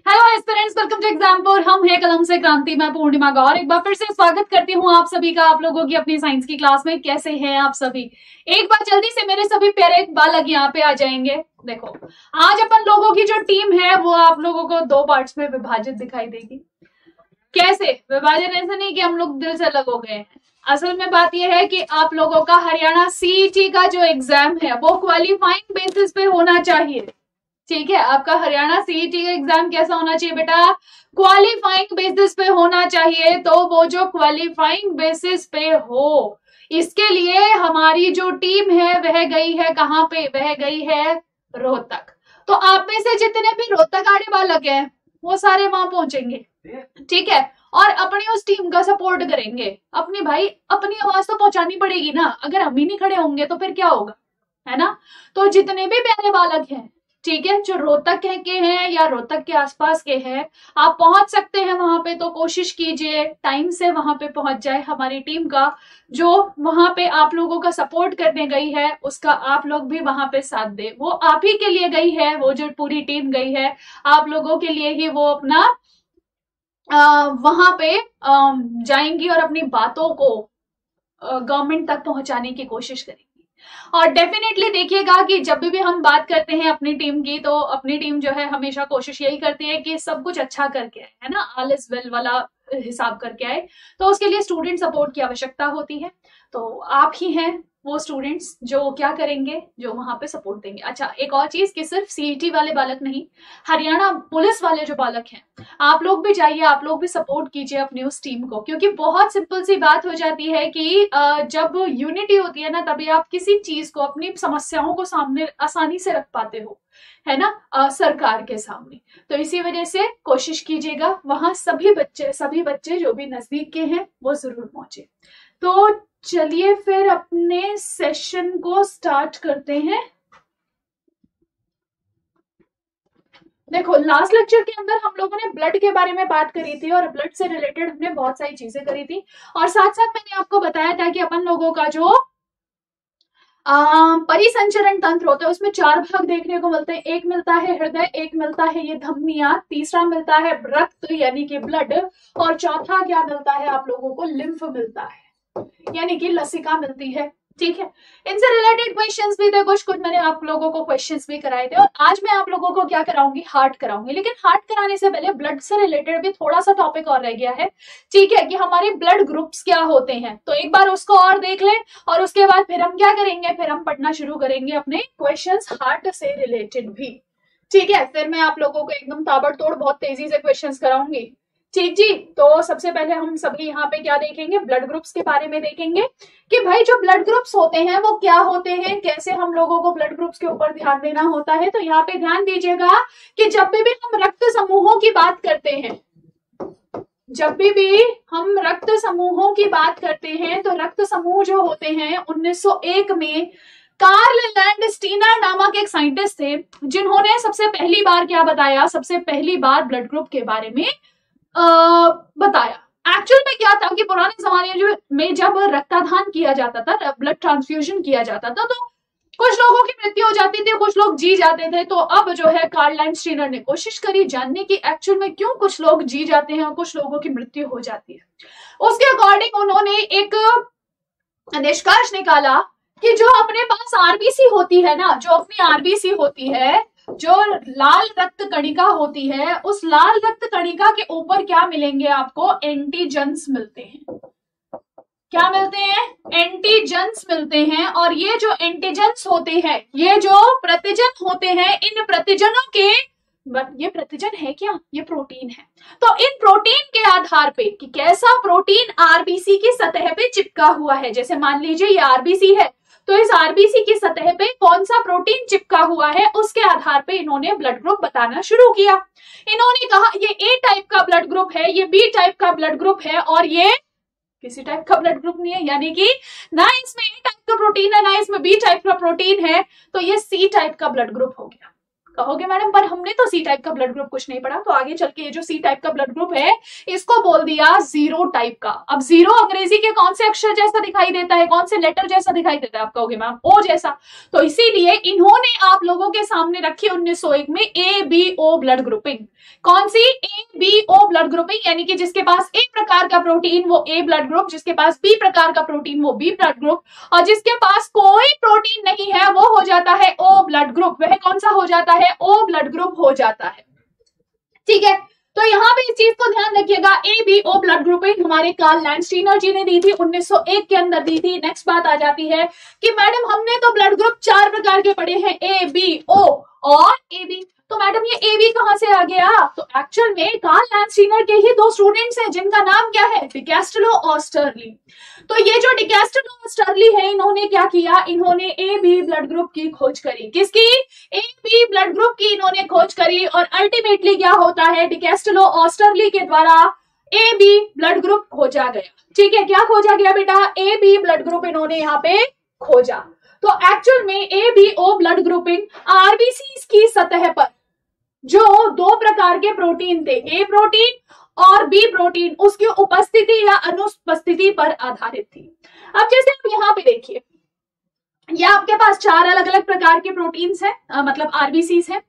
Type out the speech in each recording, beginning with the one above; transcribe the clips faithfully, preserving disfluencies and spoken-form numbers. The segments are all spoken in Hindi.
Hello aspirants, welcome to Exampur. हम है कलम से क्रांति, मैं पूर्णिमा गौर एक बार फिर से स्वागत करती हूँ आप सभी का, आप लोगों की अपनी साइंस की क्लास में। कैसे हैं आप सभी? एक बार जल्दी से मेरे सभी प्यारे बालक यहाँ पे आ जाएंगे। देखो, आज अपन लोगों की जो टीम है वो आप लोगों को दो पार्ट्स में विभाजित दिखाई देगी। कैसे विभाजन? ऐसे नहीं कि हम लोग दिल से अलग हो गए हैं। असल में बात यह है कि आप लोगों का हरियाणा सीईटी का जो एग्जाम है वो क्वालिफाइंग बेसिस पे होना चाहिए। ठीक है, आपका हरियाणा सीईटी का एग्जाम कैसा होना चाहिए बेटा? क्वालिफाइंग बेसिस पे होना चाहिए। तो वो जो क्वालिफाइंग बेसिस पे हो, इसके लिए हमारी जो टीम है वह गई है कहां पे? वह गई है रोहतक। तो आप में से जितने भी रोहतक आने बालक हैं वो सारे वहां पहुंचेंगे, ठीक है, और अपनी उस टीम का सपोर्ट करेंगे। अपनी भाई अपनी आवाज तो पहुंचानी पड़ेगी ना, अगर हम ही नहीं खड़े होंगे तो फिर क्या होगा, है ना? तो जितने भी प्यारे बालक हैं, ठीक है, जो रोहतक के हैं या रोहतक के आसपास के हैं, आप पहुंच सकते हैं वहां पे, तो कोशिश कीजिए टाइम से वहां पे पहुंच जाए। हमारी टीम का जो वहां पे आप लोगों का सपोर्ट करने गई है उसका आप लोग भी वहां पे साथ दे। वो आप ही के लिए गई है, वो जो पूरी टीम गई है आप लोगों के लिए ही वो अपना आ, वहां पे आ, जाएंगी और अपनी बातों को गवर्नमेंट तक पहुंचाने की कोशिश करेंगी। और डेफिनेटली देखिएगा कि जब भी हम बात करते हैं अपनी टीम की, तो अपनी टीम जो है हमेशा कोशिश यही करती है कि सब कुछ अच्छा करके आए, है ना, ऑल इज वेल वाला हिसाब करके आए। तो उसके लिए स्टूडेंट सपोर्ट की आवश्यकता होती है। तो आप ही हैं वो स्टूडेंट्स जो क्या करेंगे, जो वहां पे सपोर्ट देंगे। अच्छा, एक और चीज कि सिर्फ सीईटी वाले बालक नहीं, हरियाणा पुलिस वाले जो बालक हैं, आप लोग भी जाइए, आप लोग भी सपोर्ट कीजिए अपनी उस टीम को। क्योंकि बहुत सिंपल सी बात हो जाती है कि जब यूनिटी होती है ना, तभी आप किसी चीज को, अपनी समस्याओं को सामने आसानी से रख पाते हो, है ना, आ, सरकार के सामने। तो इसी वजह से कोशिश कीजिएगा वहां सभी बच्चे सभी बच्चे जो भी नजदीक के हैं वो जरूर पहुंचे। तो चलिए फिर अपने सेशन को स्टार्ट करते हैं। देखो, लास्ट लेक्चर के अंदर हम लोगों ने ब्लड के बारे में बात करी थी और ब्लड से रिलेटेड हमने बहुत सारी चीजें करी थी। और साथ साथ मैंने आपको बताया था कि अपन लोगों का जो परिसंचरण तंत्र होता है उसमें चार भाग देखने को मिलते हैं। एक मिलता है हृदय, एक मिलता है ये धमनियां, तीसरा मिलता है रक्त यानी कि ब्लड, और चौथा क्या मिलता है आप लोगों को? लिम्फ मिलता है, यानी कि लसिका मिलती है। ठीक है, इनसे रिलेटेड क्वेश्चंस भी थे, कुछ कुछ मैंने आप लोगों को क्वेश्चंस भी कराए थे। और आज मैं आप लोगों को क्या कराऊंगी? हार्ट कराऊंगी। लेकिन हार्ट कराने से पहले ब्लड से रिलेटेड भी थोड़ा सा टॉपिक और रह गया है, ठीक है, कि हमारे ब्लड ग्रुप्स क्या होते हैं। तो एक बार उसको और देख लें और उसके बाद फिर हम क्या करेंगे, फिर हम पढ़ना शुरू करेंगे अपने क्वेश्चंस हार्ट से रिलेटेड भी। ठीक है, फिर मैं आप लोगों को एकदम ताबड़तोड़ बहुत तेजी से क्वेश्चंस कराऊंगी। ठीक जी। तो सबसे पहले हम सभी यहाँ पे क्या देखेंगे? ब्लड ग्रुप्स के बारे में देखेंगे कि भाई जो ब्लड ग्रुप्स होते हैं वो क्या होते हैं, कैसे हम लोगों को ब्लड ग्रुप्स के ऊपर ध्यान देना होता है। तो यहाँ पे ध्यान दीजिएगा कि जब भी भी हम रक्त समूहों की बात करते हैं, जब भी भी हम रक्त समूहों की बात करते हैं, तो रक्त समूह जो होते हैं उन्नीस सौ एक में कार्ल लैंडस्टीनर नामक एक साइंटिस्ट थे जिन्होंने सबसे पहली बार क्या बताया? सबसे पहली बार ब्लड ग्रुप के बारे में आ, बताया। एक्चुअल में क्या था कि पुराने जमाने जो में जब रक्तदान किया जाता था, ब्लड ट्रांसफ्यूजन किया जाता था, तो कुछ लोगों की मृत्यु हो जाती थी, कुछ लोग जी जाते थे। तो अब जो है कार्ल लैंडस्टीनर ने कोशिश करी जानने की एक्चुअल में क्यों कुछ लोग जी जाते हैं और कुछ लोगों की मृत्यु हो जाती है। उसके अकॉर्डिंग उन्होंने एक निष्कर्ष निकाला कि जो अपने पास आरबीसी होती है ना, जो अपनी आरबीसी होती है, जो लाल रक्त कणिका होती है, उस लाल रक्त कणिका के ऊपर क्या मिलेंगे आपको? एंटीजन्स मिलते हैं। क्या मिलते हैं? एंटीजन्स मिलते हैं। और ये जो एंटीजन्स होते हैं, ये जो प्रतिजन होते हैं, इन प्रतिजनों के, ये प्रतिजन है क्या? ये प्रोटीन है। तो इन प्रोटीन के आधार पे कि कैसा प्रोटीन आरबीसी की सतह पे चिपका हुआ है, जैसे मान लीजिए ये आरबीसी है, तो इस आरबीसी की सतह पे कौन सा प्रोटीन चिपका हुआ है, उसके आधार पे इन्होंने ब्लड ग्रुप बताना शुरू किया। इन्होंने कहा ये ए टाइप का ब्लड ग्रुप है, ये बी टाइप का ब्लड ग्रुप है, और ये किसी टाइप का ब्लड ग्रुप नहीं है, यानी कि ना इसमें ए टाइप का प्रोटीन है ना इसमें बी टाइप का प्रोटीन है, तो ये सी टाइप का ब्लड ग्रुप हो गया। कहोगे मैडम पर हमने तो सी टाइप का ब्लड ग्रुप कुछ नहीं पढ़ा। तो आगे चल के ये जो सी टाइप का ब्लड ग्रुप है इसको बोल दिया जीरो टाइप का। अब जीरो अंग्रेजी के कौन से अक्षर जैसा दिखाई देता है, कौन से लेटर जैसा दिखाई देता है? आप कहोगे मैम ओ जैसा। तो इसीलिए इन्होंने आप लोगों के सामने रखी उन्नीस सौ एक में A B O blood grouping. कौन सी? A B O blood grouping, यानी कि जिसके पास ए प्रकार का प्रोटीन वो ए ब्लड ग्रुप, जिसके पास बी प्रकार का प्रोटीन वो बी ब्लड ग्रुप, और जिसके पास कोई प्रोटीन नहीं है वो हो जाता है ओ ब्लड ग्रुप। वह कौन सा हो जाता है? ओ ब्लड ग्रुप हो जाता है। ठीक है, तो यहाँ पे इस चीज को ध्यान रखिएगा। A B O blood grouping हमारे कार्ल लैंडस्टीनर जी ने दी थी, उन्नीस सौ एक के अंदर दी थी। नेक्स्ट बात आ जाती है कि मैडम हमने तो ब्लड ग्रुप चार प्रकार के पढ़े हैं, ए बी ओ और ए बी, तो मैडम ये ए बी कहां से आ गया? तो एक्चुअल में कार्ल लैंडस्टीनर के ही दो स्टूडेंट्स हैं जिनका नाम क्या है? डिकैस्टेलो और स्टर्ली। तो ये जो डिकैस्टेलो और स्टर्ली है इन्होंने क्या किया? इन्होंने ए बी ब्लड ग्रुप की खोज करी। किसकी? ए बी ब्लड ग्रुप की इन्होंने खोज करी, और अल्टीमेटली क्या होता है? डिकैस्टेलो और स्टर्ली के द्वारा ए बी ब्लड ग्रुप खोजा गया। ठीक है, क्या खोजा गया बेटा? ए बी ब्लड ग्रुप इन्होंने यहाँ पे खोजा। तो एक्चुअल में A B O blood grouping RBC की सतह पर जो दो प्रकार के प्रोटीन थे, ए प्रोटीन और बी प्रोटीन, उसकी उपस्थिति या अनुपस्थिति पर आधारित थी। अब जैसे आप यहाँ पे देखिए, ये आपके पास चार अलग अलग प्रकार के प्रोटीन्स हैं, मतलब आरबीसीस हैं।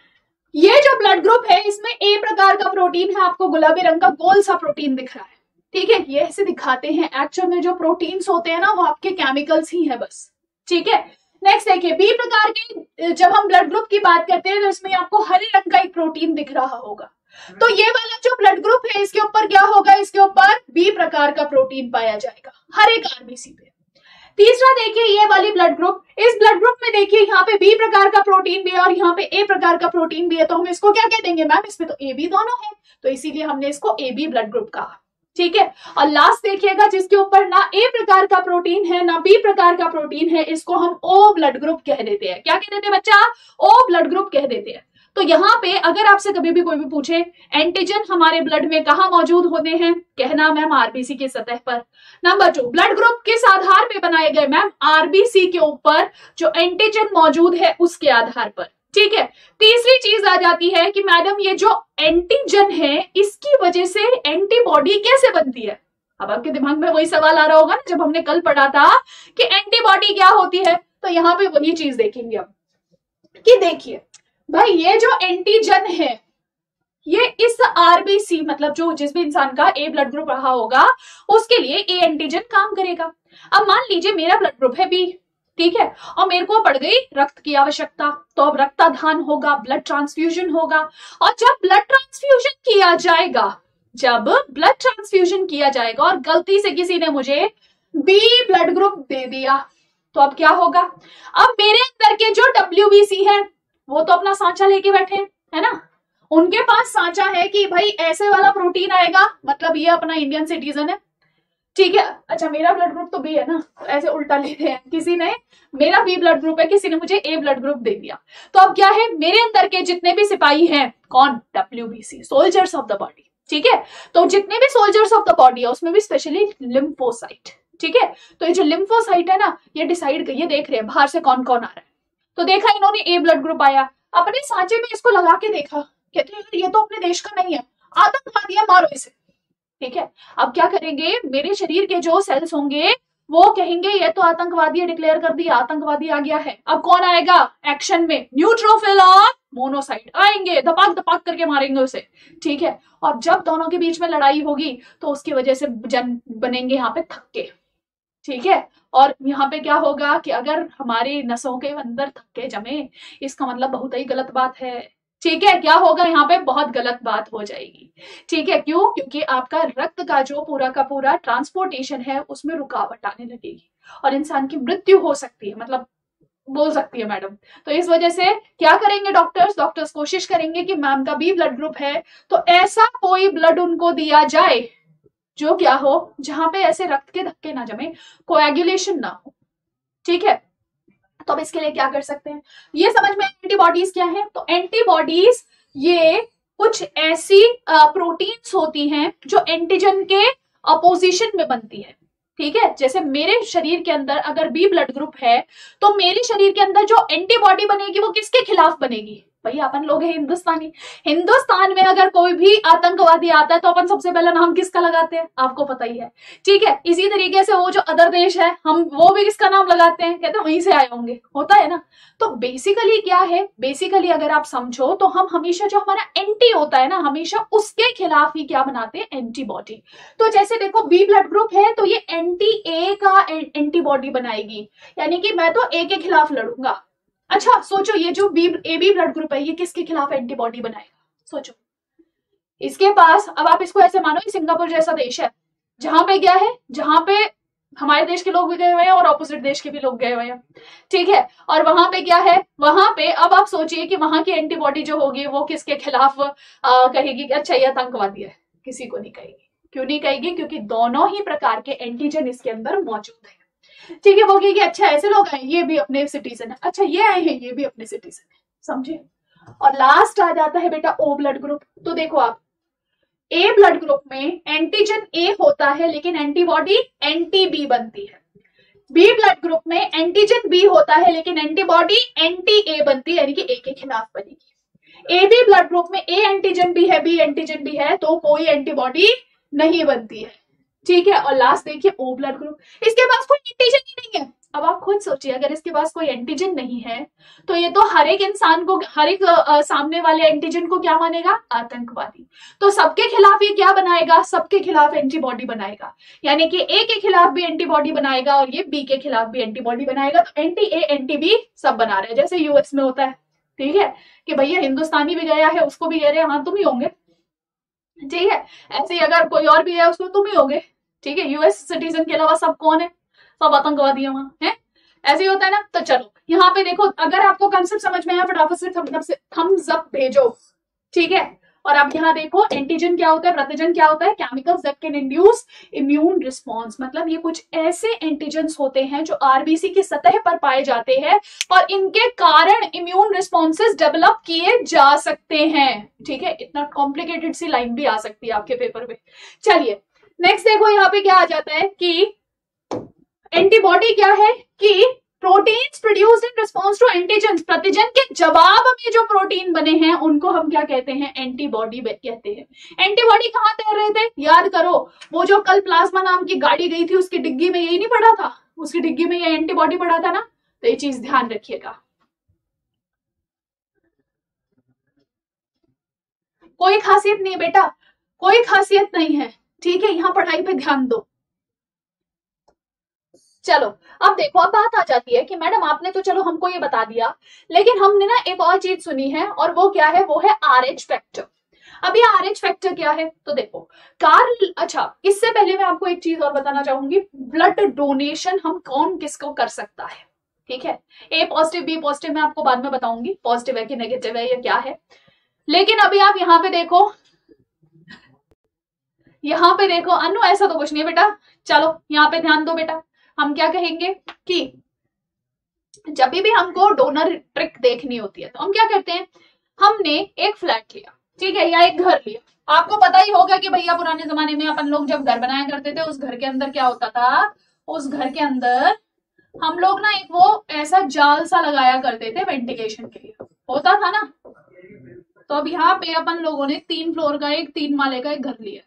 ये जो ब्लड ग्रुप है इसमें ए प्रकार का प्रोटीन है, आपको गुलाबी रंग का गोल सा प्रोटीन दिख रहा है। ठीक है, ये ऐसे दिखाते हैं, एक्चुअल में जो प्रोटीन्स होते हैं ना वो आपके केमिकल्स ही है बस। ठीक है, नेक्स्ट देखिए, बी प्रकार के जब हम ब्लड ग्रुप की बात करते हैं तो इसमें आपको हरे रंग का एक प्रोटीन दिख रहा होगा। तो ये वाला जो ब्लड ग्रुप है इसके ऊपर क्या होगा? इसके ऊपर बी प्रकार का प्रोटीन पाया जाएगा हर एक आरबीसी पे। तीसरा देखिए, ये वाली ब्लड ग्रुप, इस ब्लड ग्रुप में देखिए यहाँ पे बी प्रकार का प्रोटीन भी है और यहाँ पे ए प्रकार का प्रोटीन भी है, तो हम इसको क्या कह देंगे मैम? इसमें तो ए बी दोनों है, तो इसीलिए हमने इसको ए बी ब्लड ग्रुप कहा। ठीक है, और लास्ट देखिएगा जिसके ऊपर ना ए प्रकार का प्रोटीन है ना बी प्रकार का प्रोटीन है, इसको हम ओ ब्लड ग्रुप कह देते हैं। क्या कह देते हैं बच्चा? ओ ब्लड ग्रुप कह देते हैं। तो यहाँ पे अगर आपसे कभी भी कोई भी पूछे एंटीजन हमारे ब्लड में कहाँ मौजूद होते हैं, कहना मैम आरबीसी की सतह पर। नंबर टू, ब्लड ग्रुप किस आधार पे बनाए गए? मैम आरबीसी के ऊपर जो एंटीजन मौजूद है उसके आधार पर। ठीक है, तीसरी चीज आ जाती है कि मैडम ये जो एंटीजन है इसकी वजह से एंटीबॉडी कैसे बनती है? अब आपके दिमाग में वही सवाल आ रहा होगा ना जब हमने कल पढ़ा था कि एंटीबॉडी क्या होती है, तो यहाँ पे वही चीज देखेंगे हम कि देखिए भाई ये जो एंटीजन है ये इस आरबीसी, मतलब जो जिस भी इंसान का ए ब्लड ग्रुप रहा होगा उसके लिए ए एंटीजन काम करेगा। अब मान लीजिए मेरा ब्लड ग्रुप है बी, ठीक है, और मेरे को पड़ गई रक्त की आवश्यकता, तो अब रक्तदान होगा, ब्लड ट्रांसफ्यूजन होगा, और जब ब्लड ट्रांसफ्यूजन किया जाएगा जब ब्लड ट्रांसफ्यूजन किया जाएगा और गलती से किसी ने मुझे बी ब्लड ग्रुप दे दिया, तो अब क्या होगा? अब मेरे अंदर के जो डब्ल्यूबीसी है वो तो अपना सांचा लेके बैठे है ना, उनके पास सांचा है कि भाई ऐसे वाला प्रोटीन आएगा, मतलब ये अपना इंडियन सिटीजन है, ठीक है। अच्छा मेरा ब्लड ग्रुप तो बी है ना, तो ऐसे उल्टा लेते हैं, किसी ने मेरा बी ब्लड ग्रुप है, किसी ने मुझे ए ब्लड ग्रुप दे दिया, तो अब क्या है, मेरे अंदर के जितने भी सिपाही हैं, कौन? WBC, soldiers of the body, ठीक है। तो जितने भी सोल्जर्स ऑफ द बॉडी है उसमें भी स्पेशली लिम्फोसाइट, ठीक है। तो ये जो लिम्फोसाइट है ना, ये डिसाइड, ये देख रहे हैं बाहर से कौन कौन आ रहा है, तो देखा इन्होंने ए ब्लड ग्रुप आया, अपने सांचे में इसको लगा के देखा, कहते हैं ये तो अपने देश का नहीं है, आतंकवादी है, मारो इसे, ठीक है। अब क्या करेंगे, मेरे शरीर के जो सेल्स होंगे वो कहेंगे ये तो आतंकवादी डिक्लेयर कर दिया, आतंकवादी आ गया है, अब कौन आएगा एक्शन में? न्यूट्रोफिल और मोनोसाइट आएंगे, धपाक धपाक करके मारेंगे उसे, ठीक है। और जब दोनों के बीच में लड़ाई होगी तो उसकी वजह से जन बनेंगे यहाँ पे थक्के, ठीक है। और यहाँ पे क्या होगा कि अगर हमारे नसों के अंदर थक्के जमे, इसका मतलब बहुत ही गलत बात है, ठीक है। क्या होगा यहाँ पे? बहुत गलत बात हो जाएगी, ठीक है। क्यों? क्योंकि आपका रक्त का जो पूरा का पूरा ट्रांसपोर्टेशन है उसमें रुकावट आने लगेगी और इंसान की मृत्यु हो सकती है, मतलब बोल सकती है मैडम। तो इस वजह से क्या करेंगे डॉक्टर्स? डॉक्टर्स कोशिश करेंगे कि मैम का बी ब्लड ग्रुप है तो ऐसा कोई ब्लड उनको दिया जाए जो क्या हो, जहां पे ऐसे रक्त के धक्के ना जमे, कोएगुलेशन ना हो, ठीक है। तो अब इसके लिए क्या कर सकते हैं, ये समझ में, एंटीबॉडीज क्या है? तो एंटीबॉडीज ये कुछ ऐसी प्रोटीन्स होती हैं जो एंटीजन के अपोजिशन में बनती है, ठीक है। जैसे मेरे शरीर के अंदर अगर बी ब्लड ग्रुप है तो मेरे शरीर के अंदर जो एंटीबॉडी बनेगी वो किसके खिलाफ बनेगी? भैया अपन लोग हैं हिंदुस्तानी, हिंदुस्तान में अगर कोई भी आतंकवादी आता है तो अपन सबसे पहला नाम किसका लगाते हैं, आपको पता ही है, ठीक है। इसी तरीके से वो जो अदर देश है हम वो भी किसका नाम लगाते हैं, कहते हैं वहीं से आए होंगे, होता है ना। तो बेसिकली क्या है, बेसिकली अगर आप समझो तो हम हमेशा जो हमारा एंटी होता है ना, हमेशा उसके खिलाफ ही क्या बनाते हैं, एंटीबॉडी। तो जैसे देखो बी ब्लड ग्रुप है तो ये एंटी ए का एंटीबॉडी बनाएगी, यानी कि मैं तो ए के खिलाफ लड़ूंगा। अच्छा सोचो ये जो B A B blood group है ये किसके खिलाफ एंटीबॉडी बनाएगा, सोचो। इसके पास, अब आप इसको ऐसे मानो सिंगापुर जैसा देश है जहां पे क्या है, जहां पे हमारे देश के लोग भी गए हुए हैं और ऑपोजिट देश के भी लोग गए हुए हैं, ठीक है। और वहां पे क्या है, वहां पे अब आप सोचिए कि वहां की एंटीबॉडी जो होगी वो किसके खिलाफ आ, कहेगी कि अच्छा ये आतंकवादी है, किसी को नहीं कहेगी। क्यों नहीं कहेगी, क्योंकि दोनों ही प्रकार के एंटीजन इसके अंदर मौजूद है, ठीक है। वो कहेगी अच्छा ऐसे लोग आए ये भी अपने सिटीजन है, अच्छा ये आए हैं ये भी अपने सिटीजन है, समझे। और लास्ट आ जाता है बेटा ओ ब्लड ग्रुप। तो देखो आप ए ब्लड ग्रुप में एंटीजन ए होता है लेकिन एंटीबॉडी एंटी बी बनती है। बी ब्लड ग्रुप में एंटीजन बी होता है लेकिन एंटीबॉडी एंटी ए बनती है, यानी कि ए के खिलाफ बनेगी। ए बी ब्लड ग्रुप में ए एंटीजन बी है, बी एंटीजन बी है, तो कोई एंटीबॉडी नहीं बनती है, ठीक है। और लास्ट देखिए ओ ब्लड ग्रुप, इसके पास कोई एंटीजन ही नहीं है। अब आप खुद सोचिए अगर इसके पास कोई एंटीजन नहीं है तो ये तो हर एक इंसान को, हर एक आ, सामने वाले एंटीजन को क्या मानेगा, आतंकवादी। तो सबके खिलाफ ये क्या बनाएगा, सबके खिलाफ एंटीबॉडी बनाएगा, यानी कि ए के खिलाफ भी एंटीबॉडी बनाएगा और ये बी के खिलाफ भी एंटीबॉडी बनाएगा। तो एंटी ए एंटी बी सब बना रहे हैं, जैसे यूएस में होता है, ठीक है, कि भैया हिंदुस्तानी भी गया है उसको भी कह रहे हैं हाँ तुम ही होंगे, ठीक है। ऐसे ही अगर कोई और भी है उसको तुम ही होगे, ठीक है। यूएस सिटीजन के अलावा सब कौन है, सब आतंकवादी है वहां, है ऐसे ही होता है ना। तो चलो यहाँ पे देखो, अगर आपको कंसेप्ट समझ में आया फटाफट से थम्स अप भेजो, ठीक है। और अब यहाँ देखो एंटीजन क्या होता है, प्रतिजन क्या होता है, chemicals that can induce immune response. मतलब ये कुछ ऐसे एंटीजन्स होते हैं जो आरबीसी की सतह पर पाए जाते हैं और इनके कारण इम्यून रिस्पॉन्सेस डेवलप किए जा सकते हैं, ठीक है। इतना कॉम्प्लिकेटेड सी लाइन भी आ सकती है आपके पेपर में। चलिए नेक्स्ट देखो यहाँ पे क्या आ जाता है कि एंटीबॉडी क्या है कि proteins produced in response to antigen, प्रतिजन के जवाब में जो प्रोटीन बने हैं उनको हम क्या कहते हैं, एंटीबॉडी कहते हैं। एंटीबॉडी कहाँ तैर रहे थे, याद करो, वो जो कल प्लाज्मा नाम की गाड़ी गई थी उसकी डिग्गी में यही नहीं पड़ा था, उसकी डिग्गी में ये एंटीबॉडी पड़ा था ना। तो ये चीज ध्यान रखिएगा। कोई खासियत नहीं बेटा, कोई खासियत नहीं है, ठीक है। यहाँ पढ़ाई पे ध्यान दो। चलो अब देखो, अब बात आ जाती है कि मैडम आपने तो चलो हमको ये बता दिया, लेकिन हमने ना एक और चीज सुनी है और वो क्या है, वो है आरएच फैक्टर। अब ये आरएच फैक्टर क्या है, तो देखो कार्ल, अच्छा इससे पहले मैं आपको एक चीज और बताना चाहूंगी, ब्लड डोनेशन हम कौन किसको कर सकता है, ठीक है। ए पॉजिटिव बी पॉजिटिव मैं आपको बाद में बताऊंगी पॉजिटिव है कि नेगेटिव है या क्या है। लेकिन अभी आप यहाँ पे देखो, यहाँ पे देखो अनु ऐसा तो कुछ नहीं है बेटा। चलो यहाँ पे ध्यान दो बेटा, हम क्या कहेंगे कि जब भी हमको डोनर ट्रिक देखनी होती है तो हम क्या करते हैं, हमने एक फ्लैट लिया, ठीक है, या एक घर लिया। आपको पता ही होगा कि भैया पुराने जमाने में अपन लोग जब घर बनाया करते थे उस घर के अंदर क्या होता था, उस घर के अंदर हम लोग ना एक वो ऐसा जाल सा लगाया करते थे वेंटिलेशन के लिए, होता था ना। तो अब यहाँ पे अपन लोगों ने तीन फ्लोर का एक तीन माले का एक घर लिया,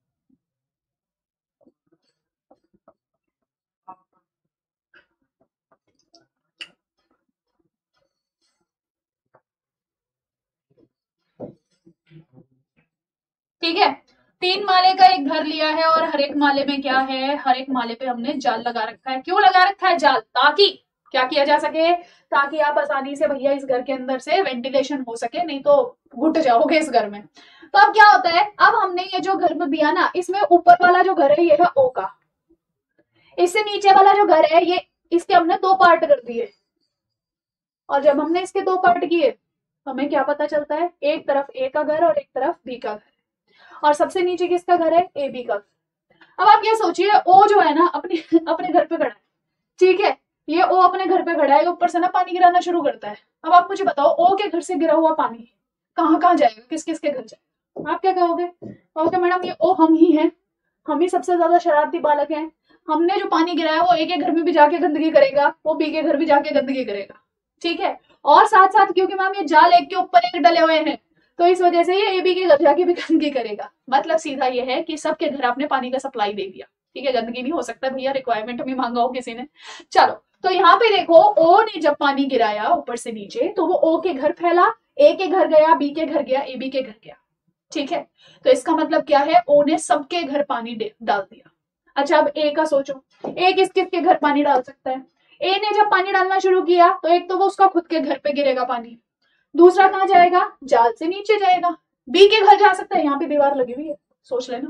ठीक है। तीन माले का एक घर लिया है और हर एक माले में क्या है, हर एक माले पे हमने जाल लगा रखा है। क्यों लगा रखा है जाल, ताकि क्या किया जा सके, ताकि आप आसानी से भैया इस घर के अंदर से वेंटिलेशन हो सके, नहीं तो घुट जाओगे इस घर में। तो अब क्या होता है, अब हमने ये जो घर में दिया ना, इसमें ऊपर वाला जो घर है ये है ओ का, इससे नीचे वाला जो घर है ये, इसके हमने दो पार्ट कर दिए। और जब हमने इसके दो पार्ट किए हमें क्या पता चलता है, एक तरफ ए का घर और एक तरफ बी का घर, और सबसे नीचे किसका घर है, ए बी का। अब आप ये सोचिए, ओ जो है ना अपने अपने घर पे खड़ा है, ठीक है, ये ओ अपने घर पे खड़ा है, ऊपर से ना पानी गिराना शुरू करता है। अब आप मुझे बताओ, ओ के घर से गिरा हुआ पानी कहाँ कहाँ जाएगा, किस किस के घर जाएगा, आप क्या कहोगे, कहोगे मैडम ये ओ हम ही हैं, हम ही सबसे ज्यादा शरारती बालक हैं, हमने जो पानी गिराया वो ए के घर में भी जाके गंदगी करेगा, वो बी के घर भी जाके गंदगी करेगा, ठीक है। और साथ साथ क्योंकि मैम ये जाल एक के ऊपर एक डले हुए हैं तो इस वजह से ये ए बी के घर जाके भी गंदगी करेगा। मतलब सीधा ये है कि सबके घर आपने पानी का सप्लाई दे दिया, ठीक है। गंदगी नहीं हो सकता भैया, रिक्वायरमेंट में मांगा हो किसी ने। चलो तो यहाँ पे देखो ओ ने जब पानी गिराया ऊपर से नीचे तो वो ओ के घर फैला, ए के घर गया, बी के घर गया, ए बी के घर गया, ठीक है। तो इसका मतलब क्या है, ओ ने सबके घर पानी डाल दिया। अच्छा अब ए का सोचो, ए किस किस के घर पानी डाल सकता है। ए ने जब पानी डालना शुरू किया तो एक तो वो उसका खुद के घर पे गिरेगा पानी, दूसरा कहाँ जाएगा, जाल से नीचे जाएगा। बी के घर जा सकता है, यहाँ पे दीवार लगी हुई है, सोच लेना।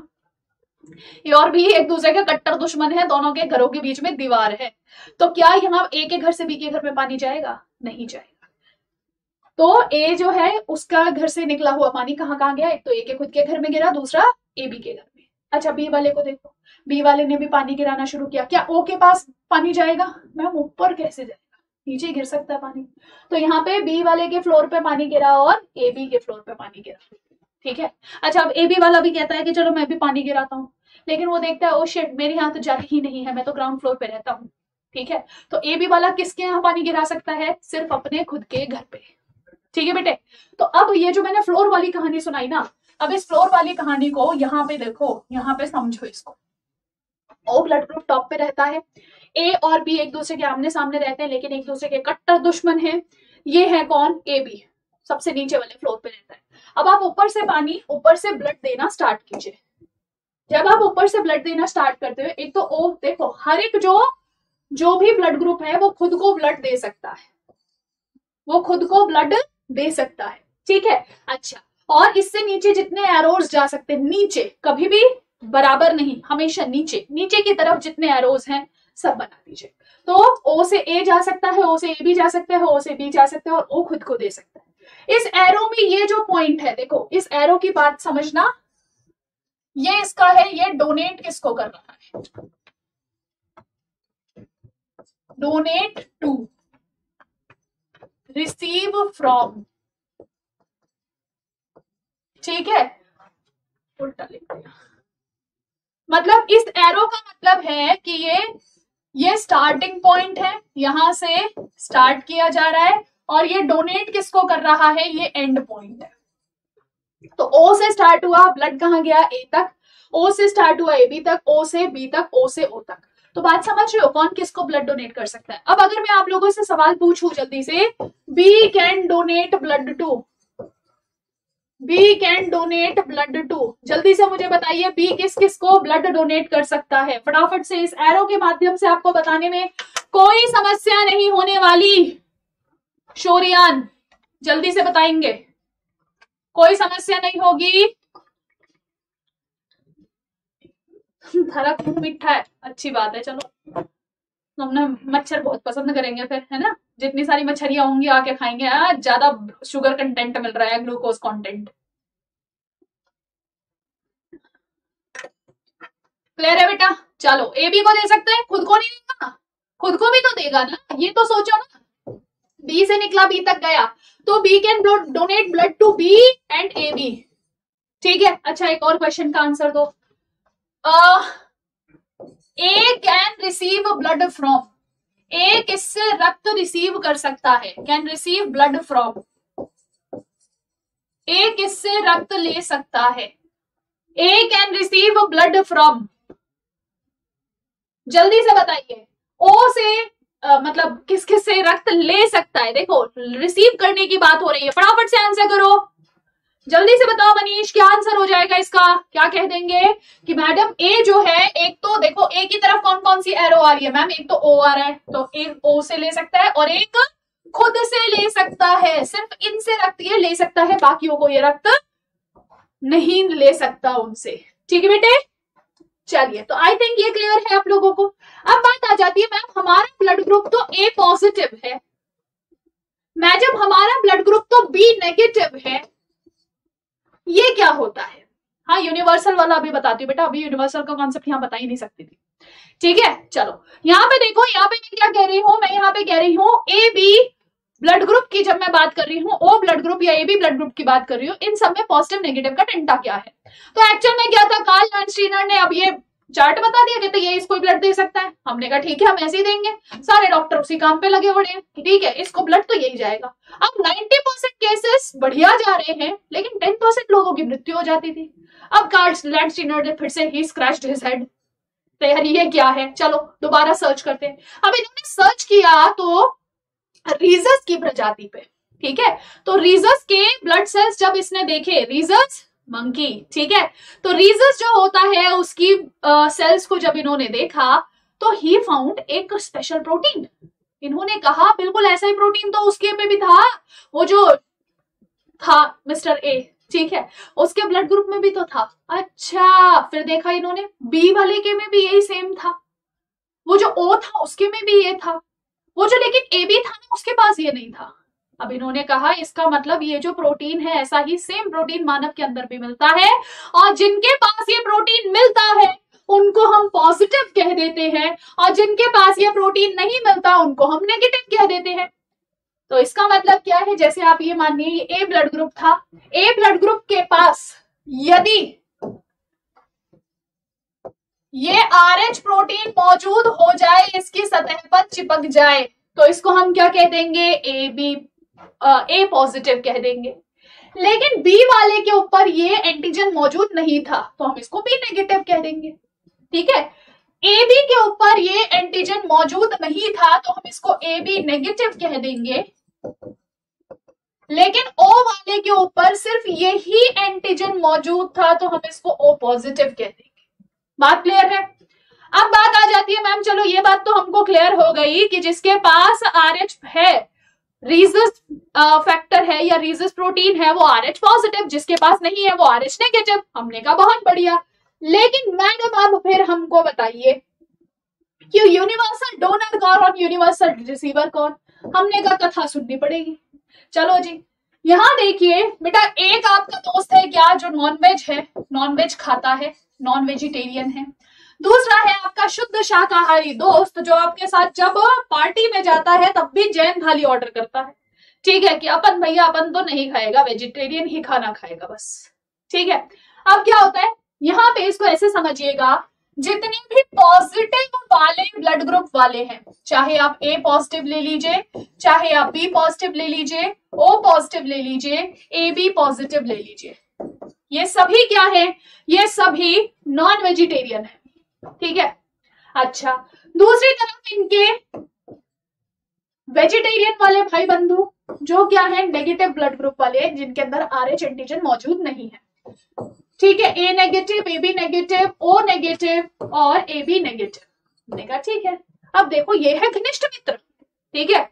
ये और भी एक दूसरे के कट्टर दुश्मन है, दोनों के घरों के बीच में दीवार है। तो क्या यहाँ ए के घर से बी के घर में पानी जाएगा, नहीं जाएगा। तो ए जो है उसका घर से निकला हुआ पानी कहाँ कहाँ गया, एक तो ए के खुद के घर में गिरा, दूसरा ए बी के घर में। अच्छा बी वाले को देखो, बी वाले ने भी पानी गिराना शुरू किया, क्या ओ के पास पानी जाएगा, मैम ऊपर कैसे जाएगा, नीचे गिर सकता है पानी। तो यहाँ पे बी वाले के फ्लोर पे पानी गिरा और ए बी के फ्लोर पे पानी गिरा, ठीक है। अच्छा अब ए बी वाला भी कहता है कि चलो मैं भी पानी गिराता हूँ, लेकिन वो देखता है ओ शिट मेरे यहाँ तो जगह ही नहीं है, मैं तो ग्राउंड फ्लोर पे रहता हूँ, ठीक है। तो ए बी वाला किसके यहाँ पानी गिरा सकता है, सिर्फ अपने खुद के घर पे, ठीक है बेटे। तो अब ये जो मैंने फ्लोर वाली कहानी सुनाई ना, अब इस फ्लोर वाली कहानी को यहाँ पे देखो, यहाँ पे समझो इसको। ओ ब्लड ग्रुप टॉप पे रहता है, ए और बी एक दूसरे के आमने सामने रहते हैं लेकिन एक दूसरे के कट्टर दुश्मन हैं। ये है कौन, ए बी, सबसे नीचे वाले फ्लोर पे रहता है। अब आप ऊपर से पानी, ऊपर से ब्लड देना स्टार्ट कीजिए। जब आप ऊपर से ब्लड देना स्टार्ट करते हो, एक तो ओ देखो हर एक जो जो भी ब्लड ग्रुप है वो खुद को ब्लड दे सकता है, वो खुद को ब्लड दे सकता है, ठीक है। अच्छा और इससे नीचे जितने एरोज जा सकते हैं, नीचे कभी भी बराबर नहीं, हमेशा नीचे, नीचे की तरफ जितने एरोज हैं सब बना दीजिए। तो ओ से ए जा सकता है, ओ से ए भी जा सकता है, ओ से बी जा सकता है और ओ खुद को दे सकता है। इस एरो में ये जो पॉइंट है देखो, इस एरो की बात समझना, ये इसका है, ये डोनेट किसको कर रहा है, डोनेट टू, रिसीव फ्रॉम, ठीक है। उल्टा लिख दिया, मतलब इस एरो का मतलब है कि ये ये स्टार्टिंग पॉइंट है, यहां से स्टार्ट किया जा रहा है और ये डोनेट किसको कर रहा है, ये एंड पॉइंट है। तो ओ से स्टार्ट हुआ, ब्लड कहां गया, ए तक, ओ से स्टार्ट हुआ ए बी तक, ओ से बी तक, ओ से ओ तक। तो बात समझ रहे हो, कौन किसको ब्लड डोनेट कर सकता है। अब अगर मैं आप लोगों से सवाल पूछूं जल्दी से, B can donate blood to, B can donate blood to, जल्दी से मुझे बताइए बी किस किस को ब्लड डोनेट कर सकता है। फटाफट से इस एरो के माध्यम से आपको बताने में कोई समस्या नहीं होने वाली, शोरियान जल्दी से बताएंगे, कोई समस्या नहीं होगी। हरा खून मीठा है, अच्छी बात है। चलो हमने मच्छर बहुत पसंद करेंगे फिर, है ना, जितनी सारी मच्छरियां होंगी आके खाएंगे। आज ज्यादा शुगर कंटेंट मिल रहा है, ग्लूकोज कंटेंट। क्लियर है बेटा। चलो ए बी को दे सकते हैं, खुद को नहीं देगा, खुद को भी तो देगा ना, ये तो सोचो ना। बी से निकला बी तक गया, तो B can donate blood to B and A B, ठीक है। अच्छा एक और क्वेश्चन का आंसर दो। A can receive blood from, A किससे रक्त रिसीव कर सकता है, can receive blood from, A किससे रक्त ले सकता है, A can receive blood from, जल्दी से बताइए। ओ से आ, मतलब किस किस से रक्त ले सकता है, देखो रिसीव करने की बात हो रही है, फटाफट से आंसर करो, जल्दी से बताओ मनीष क्या आंसर हो जाएगा इसका। क्या कह देंगे कि मैडम ए जो है, एक तो देखो ए की तरफ कौन कौन सी एरो आ रही है मैम, एक तो ओ आ रहा है, तो एक ओ से ले सकता है और एक खुद से ले सकता है, सिर्फ इनसे रक्त ये ले सकता है, बाकियों को ये रक्त नहीं ले सकता उनसे, ठीक है बेटे। चलिए तो आई थिंक ये क्लियर है आप लोगों को। अब बात आ जाती है मैम हमारा ब्लड ग्रुप तो ए पॉजिटिव है, मैडम हमारा ब्लड ग्रुप तो बी नेगेटिव है, ये क्या होता है। हाँ यूनिवर्सल वाला अभी बताती हूँ बेटा, अभी यूनिवर्सल का कॉन्सेप्ट यहाँ बता ही नहीं सकती थी, ठीक है। चलो यहाँ पे देखो, यहाँ पे मैं क्या कह रही हूँ, मैं यहाँ पे कह रही हूँ ए बी ब्लड ग्रुप की जब मैं बात कर रही हूँ, ओ ब्लड ग्रुप या ए बी ब्लड ग्रुप की बात कर रही हूँ, इन सब में पॉजिटिव नेगेटिव का टेंटा क्या है। तो एक्चुअल में क्या था, कार्ल लैंडस्टीनर ने अब ये चार्ट बता दिया, कहते ये इसको ब्लड दे सकता है। हमने कहा ठीक है हम ऐसे ही देंगे, सारे डॉक्टर उसी काम पे लगे पड़े हैं, ठीक है इसको ब्लड तो यही जाएगा। अब नब्बे परसेंट केसेस बढ़िया जा रहे हैं, लेकिन दस परसेंट लोगों की मृत्यु हो जाती थी। अब कार्ल लैंडस्टीनर ने फिर से ही स्क्रैच्ड हिज हेड, तो यार ये क्या है, चलो दोबारा सर्च करते हैं। अब इन्होंने सर्च किया तो रीजस की प्रजाति पे, ठीक है, तो रीजस के ब्लड सेल्स जब इसने देखे, रीजस मंकी, ठीक है, तो रीजस जो होता है उसकी सेल्स uh, को जब इन्होंने देखा तो ही फाउंड एक स्पेशल प्रोटीन। इन्होंने कहा बिल्कुल ऐसा ही प्रोटीन तो उसके में भी था, वो जो था मिस्टर ए, ठीक है, उसके ब्लड ग्रुप में भी तो था। अच्छा, फिर देखा इन्होंने बी वाले के में भी यही सेम था, वो जो ओ था उसके में भी ये था, वो जो लेकिन ए बी था ना उसके पास ये नहीं था। अब इन्होंने कहा इसका मतलब ये जो प्रोटीन है ऐसा ही सेम प्रोटीन मानव के अंदर भी मिलता है, और जिनके पास ये प्रोटीन मिलता है उनको हम पॉजिटिव कह देते हैं, और जिनके पास ये प्रोटीन नहीं मिलता उनको हम नेगेटिव कह देते हैं। तो इसका मतलब क्या है, जैसे आप ये मानिए ये ए ब्लड ग्रुप था, ए ब्लड ग्रुप के पास यदि ये आरएच प्रोटीन मौजूद हो जाए, इसकी सतह पर चिपक जाए, तो इसको हम क्या कह देंगे, ए बी ए पॉजिटिव कह देंगे। लेकिन बी वाले के ऊपर ये एंटीजन मौजूद नहीं था तो हम इसको बी नेगेटिव कह देंगे, ठीक है। ए बी के ऊपर ये एंटीजन मौजूद नहीं था तो हम इसको ए बी नेगेटिव कह देंगे, लेकिन ओ वाले के ऊपर सिर्फ यही एंटीजन मौजूद था तो हम इसको ओ पॉजिटिव कह देंगे। बात क्लियर है? अब बात आ जाती है मैम, चलो ये बात तो हमको क्लियर हो गई कि जिसके पास आरएच है, रीजस फैक्टर है या रीजस प्रोटीन है, वो आरएच पॉजिटिव, जिसके पास नहीं है वो आरएच नेगेटिव। हमने कहा बहुत बढ़िया, लेकिन मैडम अब फिर हमको बताइए कि यूनिवर्सल डोनर कौन और यूनिवर्सल रिसीवर कौन। हमने कहा कथा सुननी पड़ेगी। चलो जी, यहाँ देखिए बेटा, एक आपका दोस्त है क्या जो नॉनवेज है, नॉनवेज खाता है, नॉन वेजिटेरियन है। दूसरा है आपका शुद्ध शाकाहारी दोस्त जो आपके साथ जब पार्टी में जाता है तब भी जैन थाली ऑर्डर करता है, ठीक है, कि अपन भैया अपन तो नहीं खाएगा, वेजिटेरियन ही खाना खाएगा बस, ठीक है। अब क्या होता है यहाँ पे, इसको ऐसे समझिएगा, जितने भी पॉजिटिव वाले ब्लड ग्रुप वाले हैं, चाहे आप ए पॉजिटिव ले लीजिए, चाहे आप बी पॉजिटिव ले लीजिए, ओ पॉजिटिव ले लीजिए, ए बी पॉजिटिव ले लीजिए, ये सभी क्या है, ये सभी नॉन वेजिटेरियन है, ठीक है। अच्छा, दूसरी तरफ इनके वेजिटेरियन वाले भाई बंधु जो क्या है, नेगेटिव ब्लड ग्रुप वाले, जिनके अंदर आरएच एंटीजन मौजूद नहीं है, ठीक है, A negative, A B negative, O negative और ए बी नेगेटिव। हमने कहा ठीक है। अब देखो ये है घनिष्ठ मित्र, ठीक है,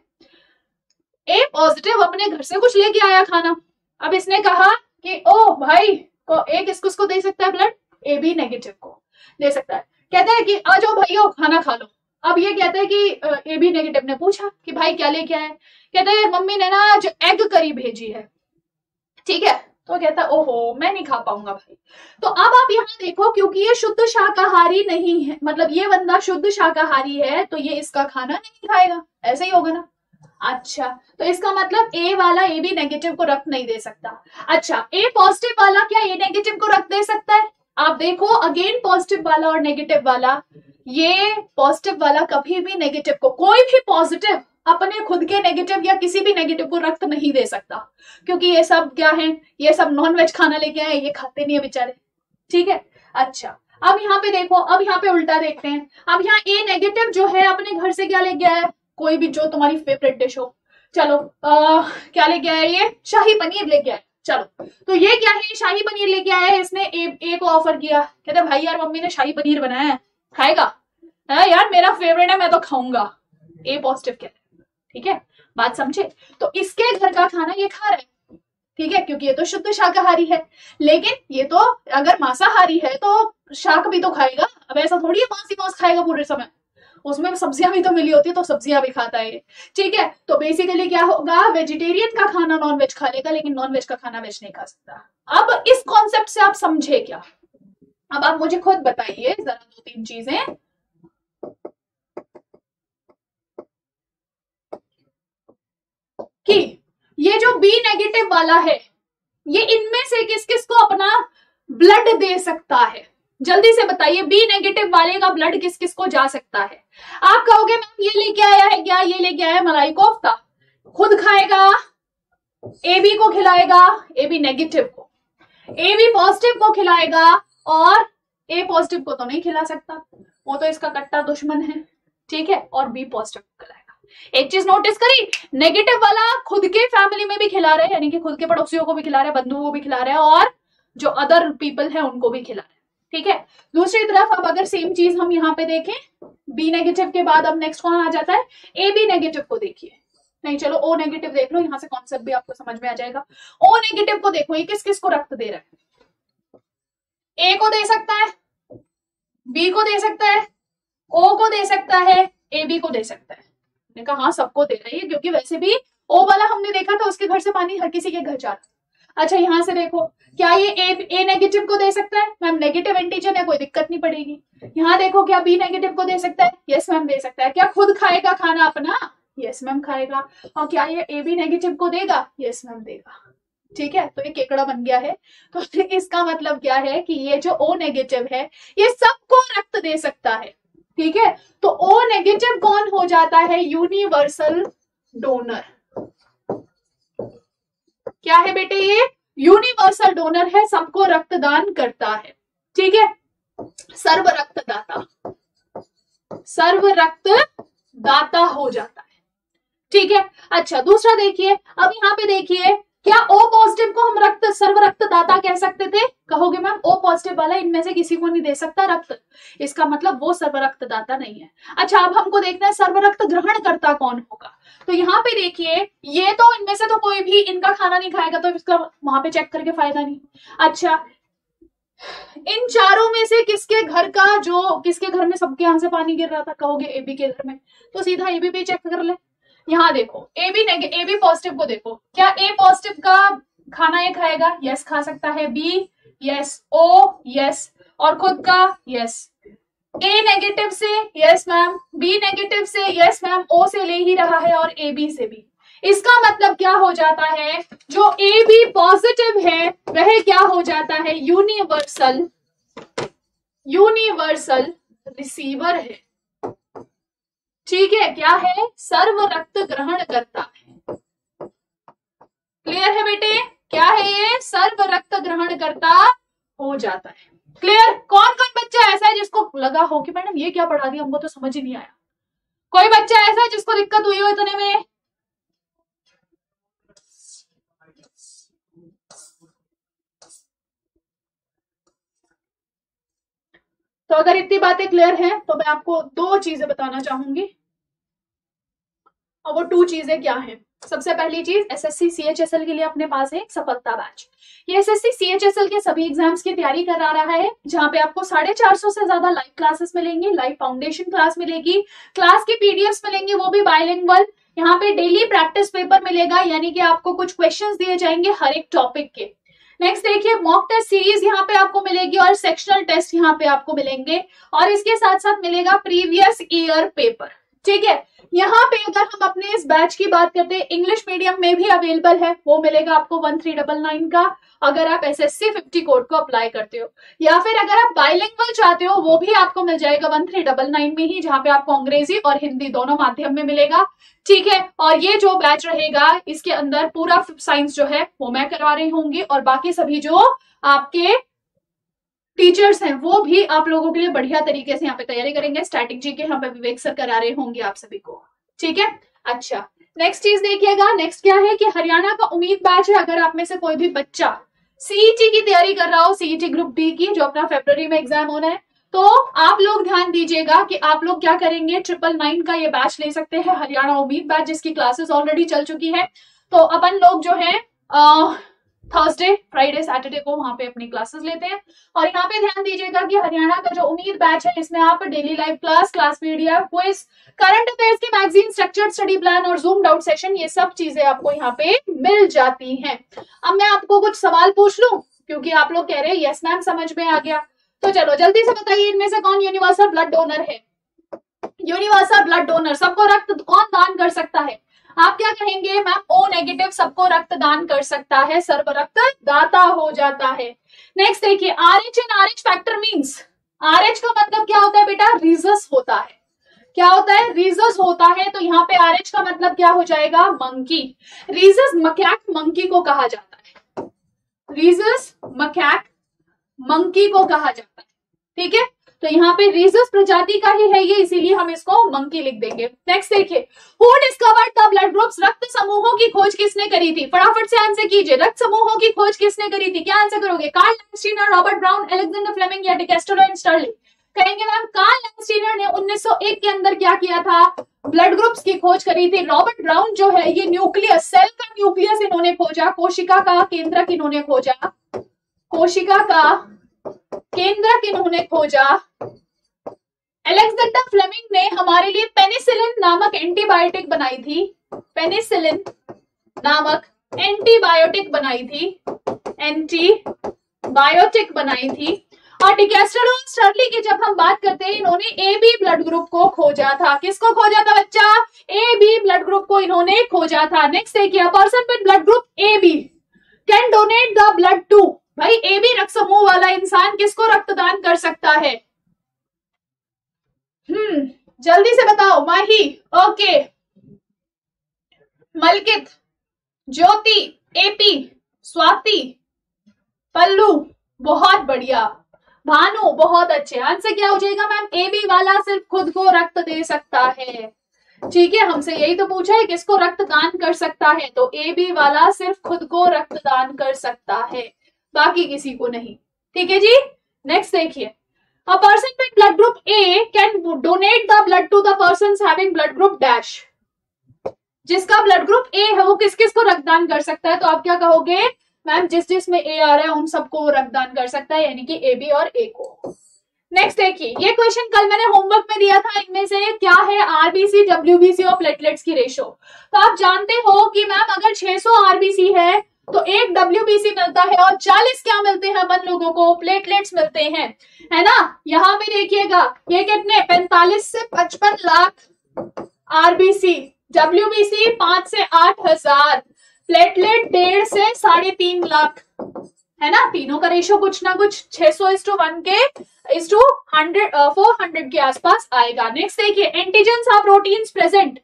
ए पॉजिटिव अपने घर से कुछ लेके आया खाना, अब इसने कहा कि ओ भाई को एक इसको इसको दे सकता है ब्लड, ए बी नेगेटिव को दे सकता है, कहते हैं कि आ जाओ भैया खाना खा लो। अब ये कहते हैं कि ए बी नेगेटिव ने पूछा कि भाई क्या लेके आए, कहते हैं मम्मी ने ना आज एग करी भेजी है, ठीक है, तो कहता है ओहो मैं नहीं खा पाऊंगा भाई। तो अब आप यहाँ देखो, क्योंकि ये शुद्ध शाकाहारी नहीं है, मतलब ये बंदा शुद्ध शाकाहारी है तो ये इसका खाना नहीं खाएगा, ऐसे ही होगा ना। अच्छा, तो इसका मतलब ए वाला ए बी नेगेटिव को रख नहीं दे सकता। अच्छा, ए पॉजिटिव वाला क्या ए नेगेटिव को रख दे सकता है? आप देखो अगेन, पॉजिटिव वाला और नेगेटिव वाला, ये पॉजिटिव वाला कभी भी नेगेटिव को, कोई भी पॉजिटिव अपने खुद के नेगेटिव या किसी भी नेगेटिव को रक्त नहीं दे सकता, क्योंकि ये सब क्या है, ये सब नॉनवेज खाना लेके आए, ये खाते नहीं है बेचारे, ठीक है। अच्छा, अब यहाँ पे देखो, अब यहाँ पे उल्टा देखते हैं। अब यहाँ ए नेगेटिव जो है अपने घर से क्या लेके आया, कोई भी जो तुम्हारी फेवरेट डिश हो, चलो आ, क्या लेके आया, ये शाही पनीर लेके आया। चलो, तो ये क्या है, शाही पनीर लेके आया है, इसने ए, ए को ऑफर किया, कहते भाई यार मम्मी ने शाही पनीर बनाया है, खाएगा? है यार मेरा फेवरेट है, मैं तो खाऊंगा। ए पॉजिटिव कहते हैं, ठीक है, बात समझे। तो इसके घर का खाना ये खा रहा है, ठीक है, क्योंकि ये तो शुद्ध शाकाहारी है, लेकिन ये तो अगर मांसाहारी है तो शाक भी तो खाएगा। अब ऐसा थोड़ी है मांस ही मांस खाएगा पूरे समय, उसमें सब्जियां भी तो मिली होती है, तो सब्जियां भी खाता है, ठीक है। तो बेसिकली क्या होगा, वेजिटेरियन का खाना नॉनवेज खा लेगा, लेकिन नॉनवेज का खाना वेज नहीं खा सकता। अब इस कॉन्सेप्ट से आप समझे क्या? अब आप मुझे खुद बताइए जरा दो तीन चीजें कि ये जो बी नेगेटिव वाला है, ये इनमें से किस किस को अपना ब्लड दे सकता है? जल्दी से बताइए, बी नेगेटिव वाले का ब्लड किस किस को जा सकता है? आप कहोगे मैम ये लेके आया है क्या, ये लेके आया है मलाई कोफ्ता, खुद खाएगा, ए बी को खिलाएगा, ए बी नेगेटिव को, ए बी पॉजिटिव को खिलाएगा, और ए पॉजिटिव को तो नहीं खिला सकता, वो तो इसका कट्टा दुश्मन है, ठीक है, और बी पॉजिटिव को खिलाएगा। एक चीज नोटिस करी, नेगेटिव वाला खुद के फैमिली में भी खिला रहे हैं, यानी कि खुद के पड़ोसियों को भी खिला रहे हैं, बंधुओं को भी खिला रहे हैं, और जो अदर पीपल है उनको भी खिला रहे हैं, ठीक है। दूसरी तरफ अब अगर सेम चीज हम यहाँ पे देखें, बी नेगेटिव के बाद अब नेक्स्ट कौन आ जाता है, ए बी नेगेटिव को देखिए, नहीं चलो ओ नेगेटिव देख लो, यहां से कॉन्सेप्ट भी आपको समझ में आ जाएगा। ओ नेगेटिव को देखो, ये किस किस को रक्त दे रहा है, ए को दे सकता है, बी को दे सकता है, ओ को दे सकता है, ए बी को दे सकता है। मैंने कहा हाँ सबको दे रही है, क्योंकि वैसे भी ओ वाला हमने देखा था, उसके घर से पानी हर किसी के घर जा रहा। अच्छा यहां से देखो, क्या ये ए ए नेगेटिव को दे सकता है? मैम नेगेटिव एंटीजन है, कोई दिक्कत नहीं पड़ेगी। यहाँ देखो, क्या बी नेगेटिव को दे सकता है? यस मैम दे सकता है। क्या खुद खाएगा खाना अपना? यस मैम खाएगा। और क्या ये ए बी नेगेटिव को देगा? यस मैम देगा, ठीक है। तो ये केकड़ा बन गया है। तो इसका मतलब क्या है कि ये जो ओ नेगेटिव है ये सबको रक्त दे सकता है, ठीक है। तो ओ नेगेटिव कौन हो जाता है? Universal donor. क्या है बेटे? ये यूनिवर्सल डोनर है, सबको रक्तदान करता है, ठीक है। सर्व रक्तदाता, सर्व रक्तदाता हो जाता है, ठीक है। अच्छा दूसरा देखिए, अब यहाँ पे देखिए, क्या ओ पॉजिटिव को हम रक्त सर्व रक्तदाता कह सकते थे? कहोगे मैम ओ पॉजिटिव वाला इनमें से किसी को नहीं दे सकता रक्त, इसका मतलब वो सर्व रक्तदाता नहीं है। अच्छा अब हमको देखना है सर्व रक्त ग्रहण करता कौन होगा। तो यहाँ पे देखिए, ये तो इनमें से तो कोई भी इनका खाना नहीं खाएगा, तो इसका वहां पे चेक करके फायदा नहीं। अच्छा इन चारों में से किसके घर का, जो किसके घर में सबके यहाँ से पानी गिर रहा था? कहोगे एबी के घर में, तो सीधा एबी पे चेक कर ले। यहाँ देखो A B negative, A B positive को देखो, क्या ए पॉजिटिव का खाना ये खाएगा? यस खा सकता है। बी यस, ओ यस, और खुद का यस। ए नेगेटिव से यस मैम, बी नेगेटिव से यस मैम, ओ से ले ही रहा है, और ए बी से भी। इसका मतलब क्या हो जाता है, जो ए बी पॉजिटिव है वह क्या हो जाता है? यूनिवर्सल, यूनिवर्सल रिसीवर है, ठीक है। क्या है? सर्व रक्त ग्रहण करता है। क्लियर है बेटे? क्या है ये? सर्व रक्त ग्रहण करता हो जाता है। क्लियर? कौन कौन बच्चा ऐसा है जिसको लगा हो कि मैडम ये क्या पढ़ा दिया, हमको तो समझ ही नहीं आया? कोई बच्चा ऐसा है जिसको दिक्कत हुई हो इतने में? तो अगर इतनी बातें क्लियर हैं तो मैं आपको दो चीजें बताना चाहूंगी, और वो टू चीजें क्या हैं। सबसे पहली चीज, एसएससी सीएचएसएल के लिए अपने पास है एक सफलता बैच। ये एसएससी सीएचएसएल के सभी एग्जाम्स की तैयारी करा रहा है, जहां पे आपको साढ़े चार सौ से ज्यादा लाइव क्लासेस मिलेंगी, लाइव फाउंडेशन क्लास मिलेगी, क्लास की पीडीएफ्स मिलेंगी, वो भी बाइलिंगुअल। यहाँ पे डेली प्रैक्टिस पेपर मिलेगा, यानी कि आपको कुछ क्वेश्चंस दिए जाएंगे हर एक टॉपिक के। नेक्स्ट देखिए, मॉक टेस्ट सीरीज यहाँ पे आपको मिलेगी, और सेक्शनल टेस्ट यहाँ पे आपको मिलेंगे, और इसके साथ साथ मिलेगा प्रीवियस ईयर पेपर, ठीक है। यहाँ पे अगर हम अपने इस बैच की बात करते हैं, इंग्लिश मीडियम में भी अवेलेबल है, वो मिलेगा आपको वन थ्री डबल नाइन का, अगर आप एसएससी फिफ्टी कोड को अप्लाई करते हो, या फिर अगर आप बाइलिंगुअल चाहते हो वो भी आपको मिल जाएगा वन थ्री डबल नाइन में ही, जहाँ पे आपको अंग्रेजी और हिंदी दोनों माध्यम में मिलेगा, ठीक है। और ये जो बैच रहेगा इसके अंदर पूरा साइंस जो है वो मैं करवा रही होंगी, और बाकी सभी जो आपके टीचर्स हैं वो भी आप लोगों के लिए बढ़िया तरीके से यहाँ पे तैयारी करेंगे। स्टैटिक जी के यहाँ पे विवेक सर करा रहे होंगे आप सभी को, ठीक है। अच्छा नेक्स्ट चीज देखिएगा, नेक्स्ट क्या है कि हरियाणा का उम्मीद बैच है। अगर आप में से कोई भी बच्चा सीईटी की तैयारी कर रहा हो, सीईटी ग्रुप डी की, जो अपना फरवरी में एग्जाम होना है, तो आप लोग ध्यान दीजिएगा कि आप लोग क्या करेंगे, ट्रिपल नाइन का ये बैच ले सकते हैं, हरियाणा उम्मीद बैच, जिसकी क्लासेस ऑलरेडी चल चुकी है। तो अपन लोग जो है थर्सडे, फ्राइडे, सैटरडे को वहां पे अपनी क्लासेस लेते हैं। और यहाँ पे ध्यान दीजिएगा कि हरियाणा का जो उम्मीद बैच है, इसमें आप daily live class, class PDF, quiz, current affairs की मैगजीन, स्ट्रक्चर्ड स्टडी प्लान और जूम आउट सेशन, ये सब चीजें आपको यहाँ पे मिल जाती हैं। अब मैं आपको कुछ सवाल पूछ लूं, क्योंकि आप लोग कह रहे हैं यस मैम समझ में आ गया, तो चलो जल्दी से बताइए, इनमें से कौन यूनिवर्सल ब्लड डोनर है? यूनिवर्सल ब्लड डोनर, सबको रक्त कौन दान कर सकता है? आप क्या कहेंगे? मैम ओ नेगेटिव सबको रक्त दान कर सकता है, सर्व रक्त दाता हो जाता है। नेक्स्ट देखिए, Rh and Rh factor means, Rh का मतलब क्या होता है बेटा? रीजस होता है। क्या होता है? रीजस होता है। तो यहाँ पे आरएच का मतलब क्या हो जाएगा? मंकी। रीजस मकैक मंकी को कहा जाता है। रीजस मकैक मंकी को कहा जाता है। ठीक है, तो यहाँ पे रीजस प्रजाति का ही है ये, इसीलिए हम इसको मंकी लिख देंगे। नेक्स्ट देखिए, who discovered the blood groups? रक्त समूहों की खोज किसने करी थी? फटाफट से आंसर कीजिए। रक्त समूहों की खोज किसने करी थी? क्या आंसर करोगे? Karl Landsteiner, Robert Brown, Alexander Fleming या डिकेस्टरो एंड स्टर्लिंग? कहेंगे मैम कार्ल लैंडस्टीनर ने उन्नीस सौ एक के अंदर क्या किया था? ब्लड ग्रुप्स की खोज करी थी। रॉबर्ट ब्राउन जो है ये न्यूक्लियस, सेल का न्यूक्लियस इन्होंने खोजा। कोशिका का केंद्रक इन्होंने खोजा। कोशिका का केंद्रक इन्होंने खोजा। अलेक्जेंडर फ्लेमिंग ने हमारे लिए पेनिसिलिन नामक एंटीबायोटिक बनाई थी। पेनिसिलिन नामक एंटीबायोटिक बनाई थी। एंटीबायोटिक बनाई थी। और डिकेस्टरो और स्टर्ली की जब हम बात करते हैं, इन्होंने ए बी ब्लड ग्रुप को खोजा था। किसको खोजा था बच्चा? ए बी ब्लड ग्रुप को इन्होंने खोजा था। नेक्स्ट देखिए, person with blood group A B can donate the blood to. भाई ए बी रक्त समूह वाला इंसान किसको रक्तदान कर सकता है? हम्म जल्दी से बताओ। माही, ओके, मलकित, ज्योति, एपी, स्वाति, पल्लू, बहुत बढ़िया, भानु, बहुत अच्छे। आंसर क्या हो जाएगा मैम? ए बी वाला सिर्फ खुद को रक्त दे सकता है। ठीक है, हमसे यही तो पूछा है, किसको रक्तदान कर सकता है? तो ए बी वाला सिर्फ खुद को रक्तदान कर सकता है, बाकी किसी को नहीं। ठीक है जी, नेक्स्ट देखिए, a person with blood group A can donate the blood to the persons having blood group dash. जिसका ब्लड ग्रुप ए है वो किस किस को रक्तदान कर सकता है? तो आप क्या कहोगे मैम? जिस जिसमें ए आ रहा है उन सबको रक्तदान कर सकता है, यानी कि ए बी और ए को। नेक्स्ट देखिए, ये क्वेश्चन कल मैंने होमवर्क में दिया था। इनमें से क्या है आरबीसी, डब्ल्यूबीसी और प्लेटलेट्स की रेशो? तो आप जानते हो कि मैम अगर छह सौ आरबीसी है तो एक डब्ल्यूबीसी मिलता है और चालीस क्या मिलते हैं अपन लोगों को? प्लेटलेट्स मिलते हैं, है ना। यहाँ पे देखिएगा, ये कितने? पैंतालीस से पचपन लाख आरबीसी, डब्ल्यूबीसी पांच से आठ हजार, प्लेटलेट डेढ़ से साढ़े तीन लाख, है ना। तीनों का रेशो कुछ ना कुछ छह सौ इस टू वन के इस टू हंड्रेड फोर हंड्रेड के आसपास आएगा। नेक्स्ट देखिए, antigens are proteins present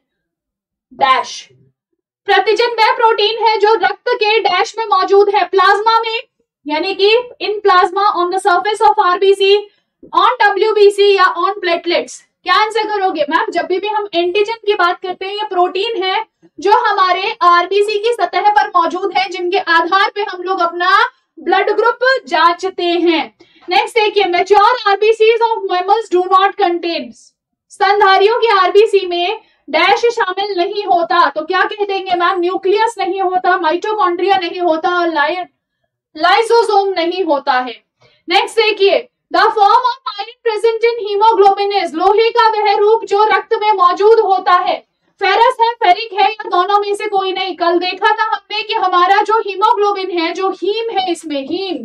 dash. प्रतिजन वह प्रोटीन है जो रक्त के डैश में मौजूद है? प्लाज्मा में, यानी कि इन plasma, on the surface of RBC, on WBC या ऑन प्लेटलेट्स? क्या आंसर करोगे मैम? जब भी, भी हम एंटीजन की बात करते हैं, ये प्रोटीन है जो हमारे आरबीसी की सतह पर मौजूद है, जिनके आधार पे हम लोग अपना ब्लड ग्रुप जांचते हैं। नेक्स्ट देखिए, mature RBCs of mammals do not contain. स्तनधारियों के आरबीसी में डैश शामिल नहीं होता, तो क्या कह देंगे मैम? न्यूक्लियस नहीं होता, माइटोकॉन्ड्रिया नहीं होता और लाइसोसोम नहीं होता है। नेक्स्ट देखिए, the form of iron present in haemoglobin is. लोहे का वह रूप जो रक्त में मौजूद होता है, फेरस है, फेरिक है या दोनों में से कोई नहीं? कल देखा था हमने कि हमारा जो हीमोग्लोबिन है, जो हीम है, इसमें हीम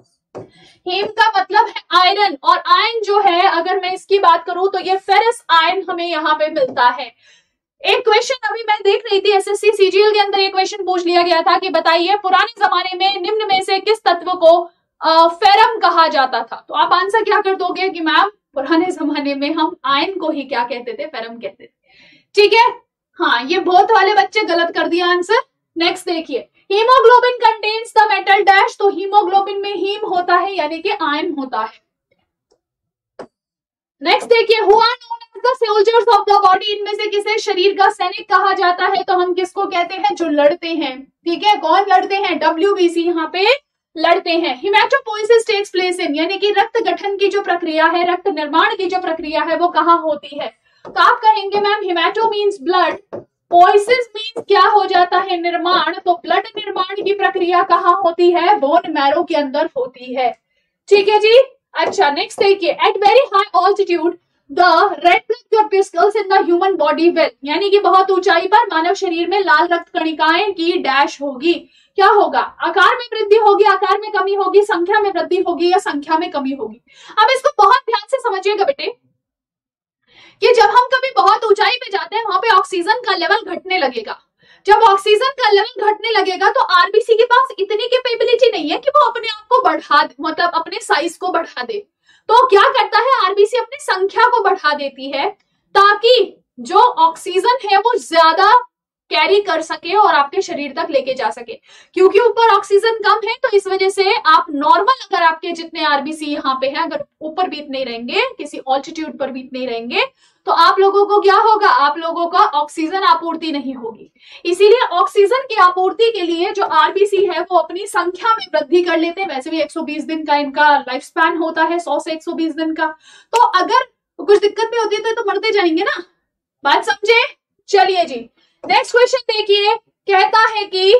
हीम का मतलब है आयरन, और आयरन जो है, अगर मैं इसकी बात करूं तो ये फेरस आयरन हमें यहाँ पे मिलता है। एक क्वेश्चन अभी मैं देख रही थी, एसएससी सीजीएल के अंदर ये क्वेश्चन पूछ लिया गया था कि बताइए पुराने जमाने में निम्न में से किस तत्व को फेरम कहा जाता था? तो आप आंसर क्या कर दोगे कि मैम पुराने जमाने में हम आयरन को ही क्या कहते थे? फेरम कहते थे। ठीक है, हाँ, ये बहुत वाले बच्चे गलत कर दिया आंसर। नेक्स्ट देखिए, haemoglobin contains the metal dash. तो हीमोग्लोबिन में हीम होता है, यानी कि आयरन होता है। नेक्स्ट देखिए, who are known as the soldiers of the body. इनमें से किसे शरीर का सैनिक कहा जाता है? तो हम किसको कहते हैं? जो लड़ते हैं। ठीक है, कौन लड़ते हैं? डब्ल्यूबीसी यहाँ पे लड़ते हैं। हिमेटोपोइसिस टेक्स प्लेस इन, यानी कि रक्त गठन की जो प्रक्रिया है, रक्त निर्माण की जो प्रक्रिया है, वो कहाँ होती है? तो आप कहेंगे ma'am haemato means blood, poiesis means क्या हो जाता है? निर्माण। तो ब्लड निर्माण की प्रक्रिया कहाँ होती है? बोन मैरो के अंदर होती है। ठीक है जी, अच्छा नेक्स्ट देखिए, at very high altitude the red blood corpuscles in the human body will, यानी कि बहुत ऊंचाई पर मानव शरीर में लाल रक्त कणिकाएं की डैश होगी। क्या होगा? आकार में वृद्धि होगी, आकार में कमी होगी, संख्या में वृद्धि होगी या संख्या में कमी होगी? अब इसको बहुत ध्यान से समझिएगा बेटे कि जब हम कभी बहुत ऊंचाई पे जाते हैं, वहां पे ऑक्सीजन का लेवल घटने लगेगा। जब ऑक्सीजन का लेवल घटने लगेगा तो आरबीसी के पास इतनी कैपेबिलिटी नहीं है कि वो अपने आप को बढ़ा, मतलब अपने साइज को बढ़ा दे। तो क्या करता है, आरबीसी अपनी संख्या को बढ़ा देती है ताकि जो ऑक्सीजन है वो ज्यादा कैरी कर सके और आपके शरीर तक लेके जा सके। क्योंकि ऊपर ऑक्सीजन कम है तो इस वजह से आप नॉर्मल, अगर आपके जितने आरबीसी यहाँ पे हैं, अगर ऊपर भी इतने रहेंगे, किसी ऑल्टीट्यूड पर भी इतने रहेंगे, तो आप लोगों को क्या होगा, आप लोगों का ऑक्सीजन आपूर्ति नहीं होगी। इसीलिए ऑक्सीजन की आपूर्ति के लिए जो आरबीसी है वो अपनी संख्या में वृद्धि कर लेते हैं। वैसे भी एक सौ बीस दिन का इनका लाइफ स्पैन होता है, सौ से एक सौ बीस दिन का। तो अगर कुछ दिक्कत भी होती है तो मरते जाएंगे ना, बात समझे। चलिए जी, नेक्स्ट क्वेश्चन देखिए, कहता है कि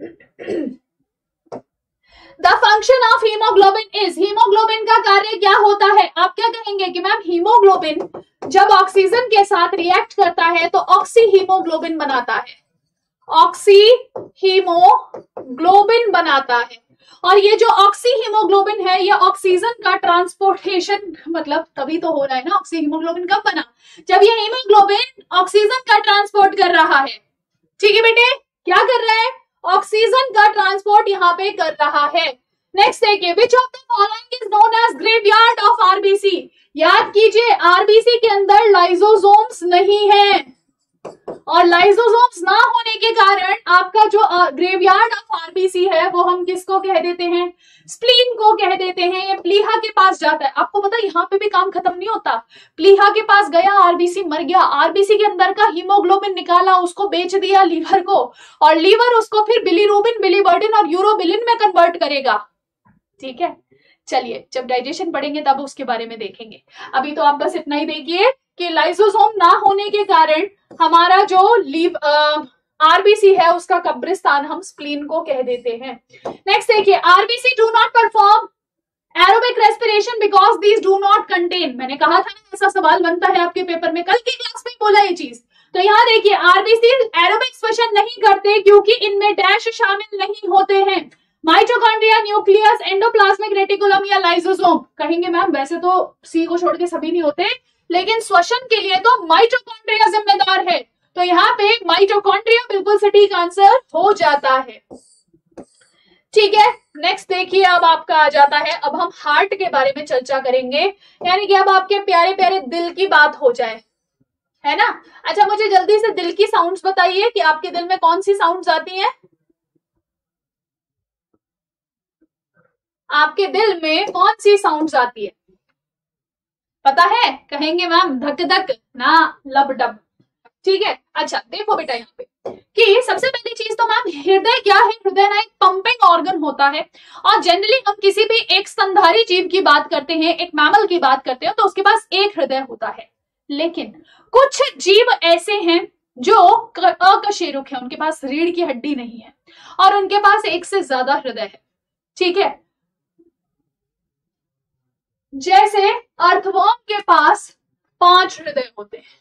the function of haemoglobin is, haemoglobin का कार्य क्या होता है। आप क्या कहेंगे कि मैम हीमोग्लोबिन जब ऑक्सीजन के साथ रिएक्ट करता है तो ऑक्सी हीमोग्लोबिन बनाता है, ऑक्सी हीमोग्लोबिन बनाता है। और ये जो ऑक्सी हीमोग्लोबिन है ये ऑक्सीजन का ट्रांसपोर्टेशन, मतलब तभी तो हो रहा है ना, ऑक्सी हीमोग्लोबिन कब बना, जब ये हीमोग्लोबिन ऑक्सीजन का ट्रांसपोर्ट कर रहा है। ठीक है बेटे, क्या कर रहा है, ऑक्सीजन का ट्रांसपोर्ट यहाँ पे कर रहा है। नेक्स्ट देखिए, which of the following is known as graveyard of RBC. याद कीजिए आरबीसी के अंदर लाइसोसोम्स नहीं है, और लाइसोसोम्स ना होने के कारण आपका जो ग्रेवयार्ड ऑफ आरबीसी है वो हम किसको कह देते हैं, स्प्लीन को कह देते हैं। ये प्लीहा के पास जाता है। आपको पता है यहाँ पे भी काम खत्म नहीं होता, प्लीहा के पास गया, आरबीसी मर गया, आरबीसी के अंदर का हीमोग्लोबिन निकाला, उसको बेच दिया लीवर को, और लीवर उसको फिर बिलीरुबिन, बिलीवर्डिन और यूरोबिलिन में कन्वर्ट करेगा। ठीक है, चलिए जब डाइजेशन पढ़ेंगे तब उसके बारे में देखेंगे। अभी तो आप बस इतना ही देखिए कि लाइसोसोम ना होने के कारण हमारा जो लीव आरबीसी है उसका कब्रिस्तान हम स्प्लीन को कह देते हैं। नेक्स्ट देखिए, RBC do not perform aerobic respiration because these do not contain. मैंने कहा था ना ऐसा सवाल बनता है आपके पेपर में, कल की क्लास में बोला ये चीज। तो यहाँ देखिए आरबीसी एरोबिक श्वसन नहीं करते क्योंकि इनमें डैश शामिल नहीं होते हैं, माइटोकॉन्ड्रिया, न्यूक्लियस, एंडोप्लाज्मिक रेटिकुलम या लाइसोसोम। कहेंगे मैम वैसे तो सी को छोड़ के सभी नहीं होते, लेकिन श्वसन के लिए तो माइटोकॉन्ड्रिया जिम्मेदार है। तो यहाँ पे माइटोकॉन्ड्रिया बिल्कुल सटीक आंसर हो जाता है। ठीक है, नेक्स्ट देखिए, अब आपका आ जाता है, अब हम हार्ट के बारे में चर्चा करेंगे, यानी कि अब आपके प्यारे प्यारे दिल की बात हो जाए, है ना। अच्छा मुझे जल्दी से दिल की साउंड्स बताइए कि आपके दिल में कौन सी साउंड्स आती हैं, आपके दिल में कौन सी साउंड्स आती है, पता है। कहेंगे मैम धक धक ना लब डब। ठीक है, अच्छा देखो बेटा यहाँ पे कि सबसे पहली चीज तो मैम हृदय क्या है, हृदय ना एक पंपिंग ऑर्गन होता है। और जनरली हम किसी भी एक स्तनधारी जीव की बात करते हैं, एक मैमल की बात करते हैं, तो उसके पास एक हृदय होता है। लेकिन कुछ जीव ऐसे हैं जो अकशेरुक है, उनके पास रीढ़ की हड्डी नहीं है और उनके पास एक से ज्यादा हृदय है। ठीक है, जैसे अर्थवर्म के पास पांच हृदय होते हैं।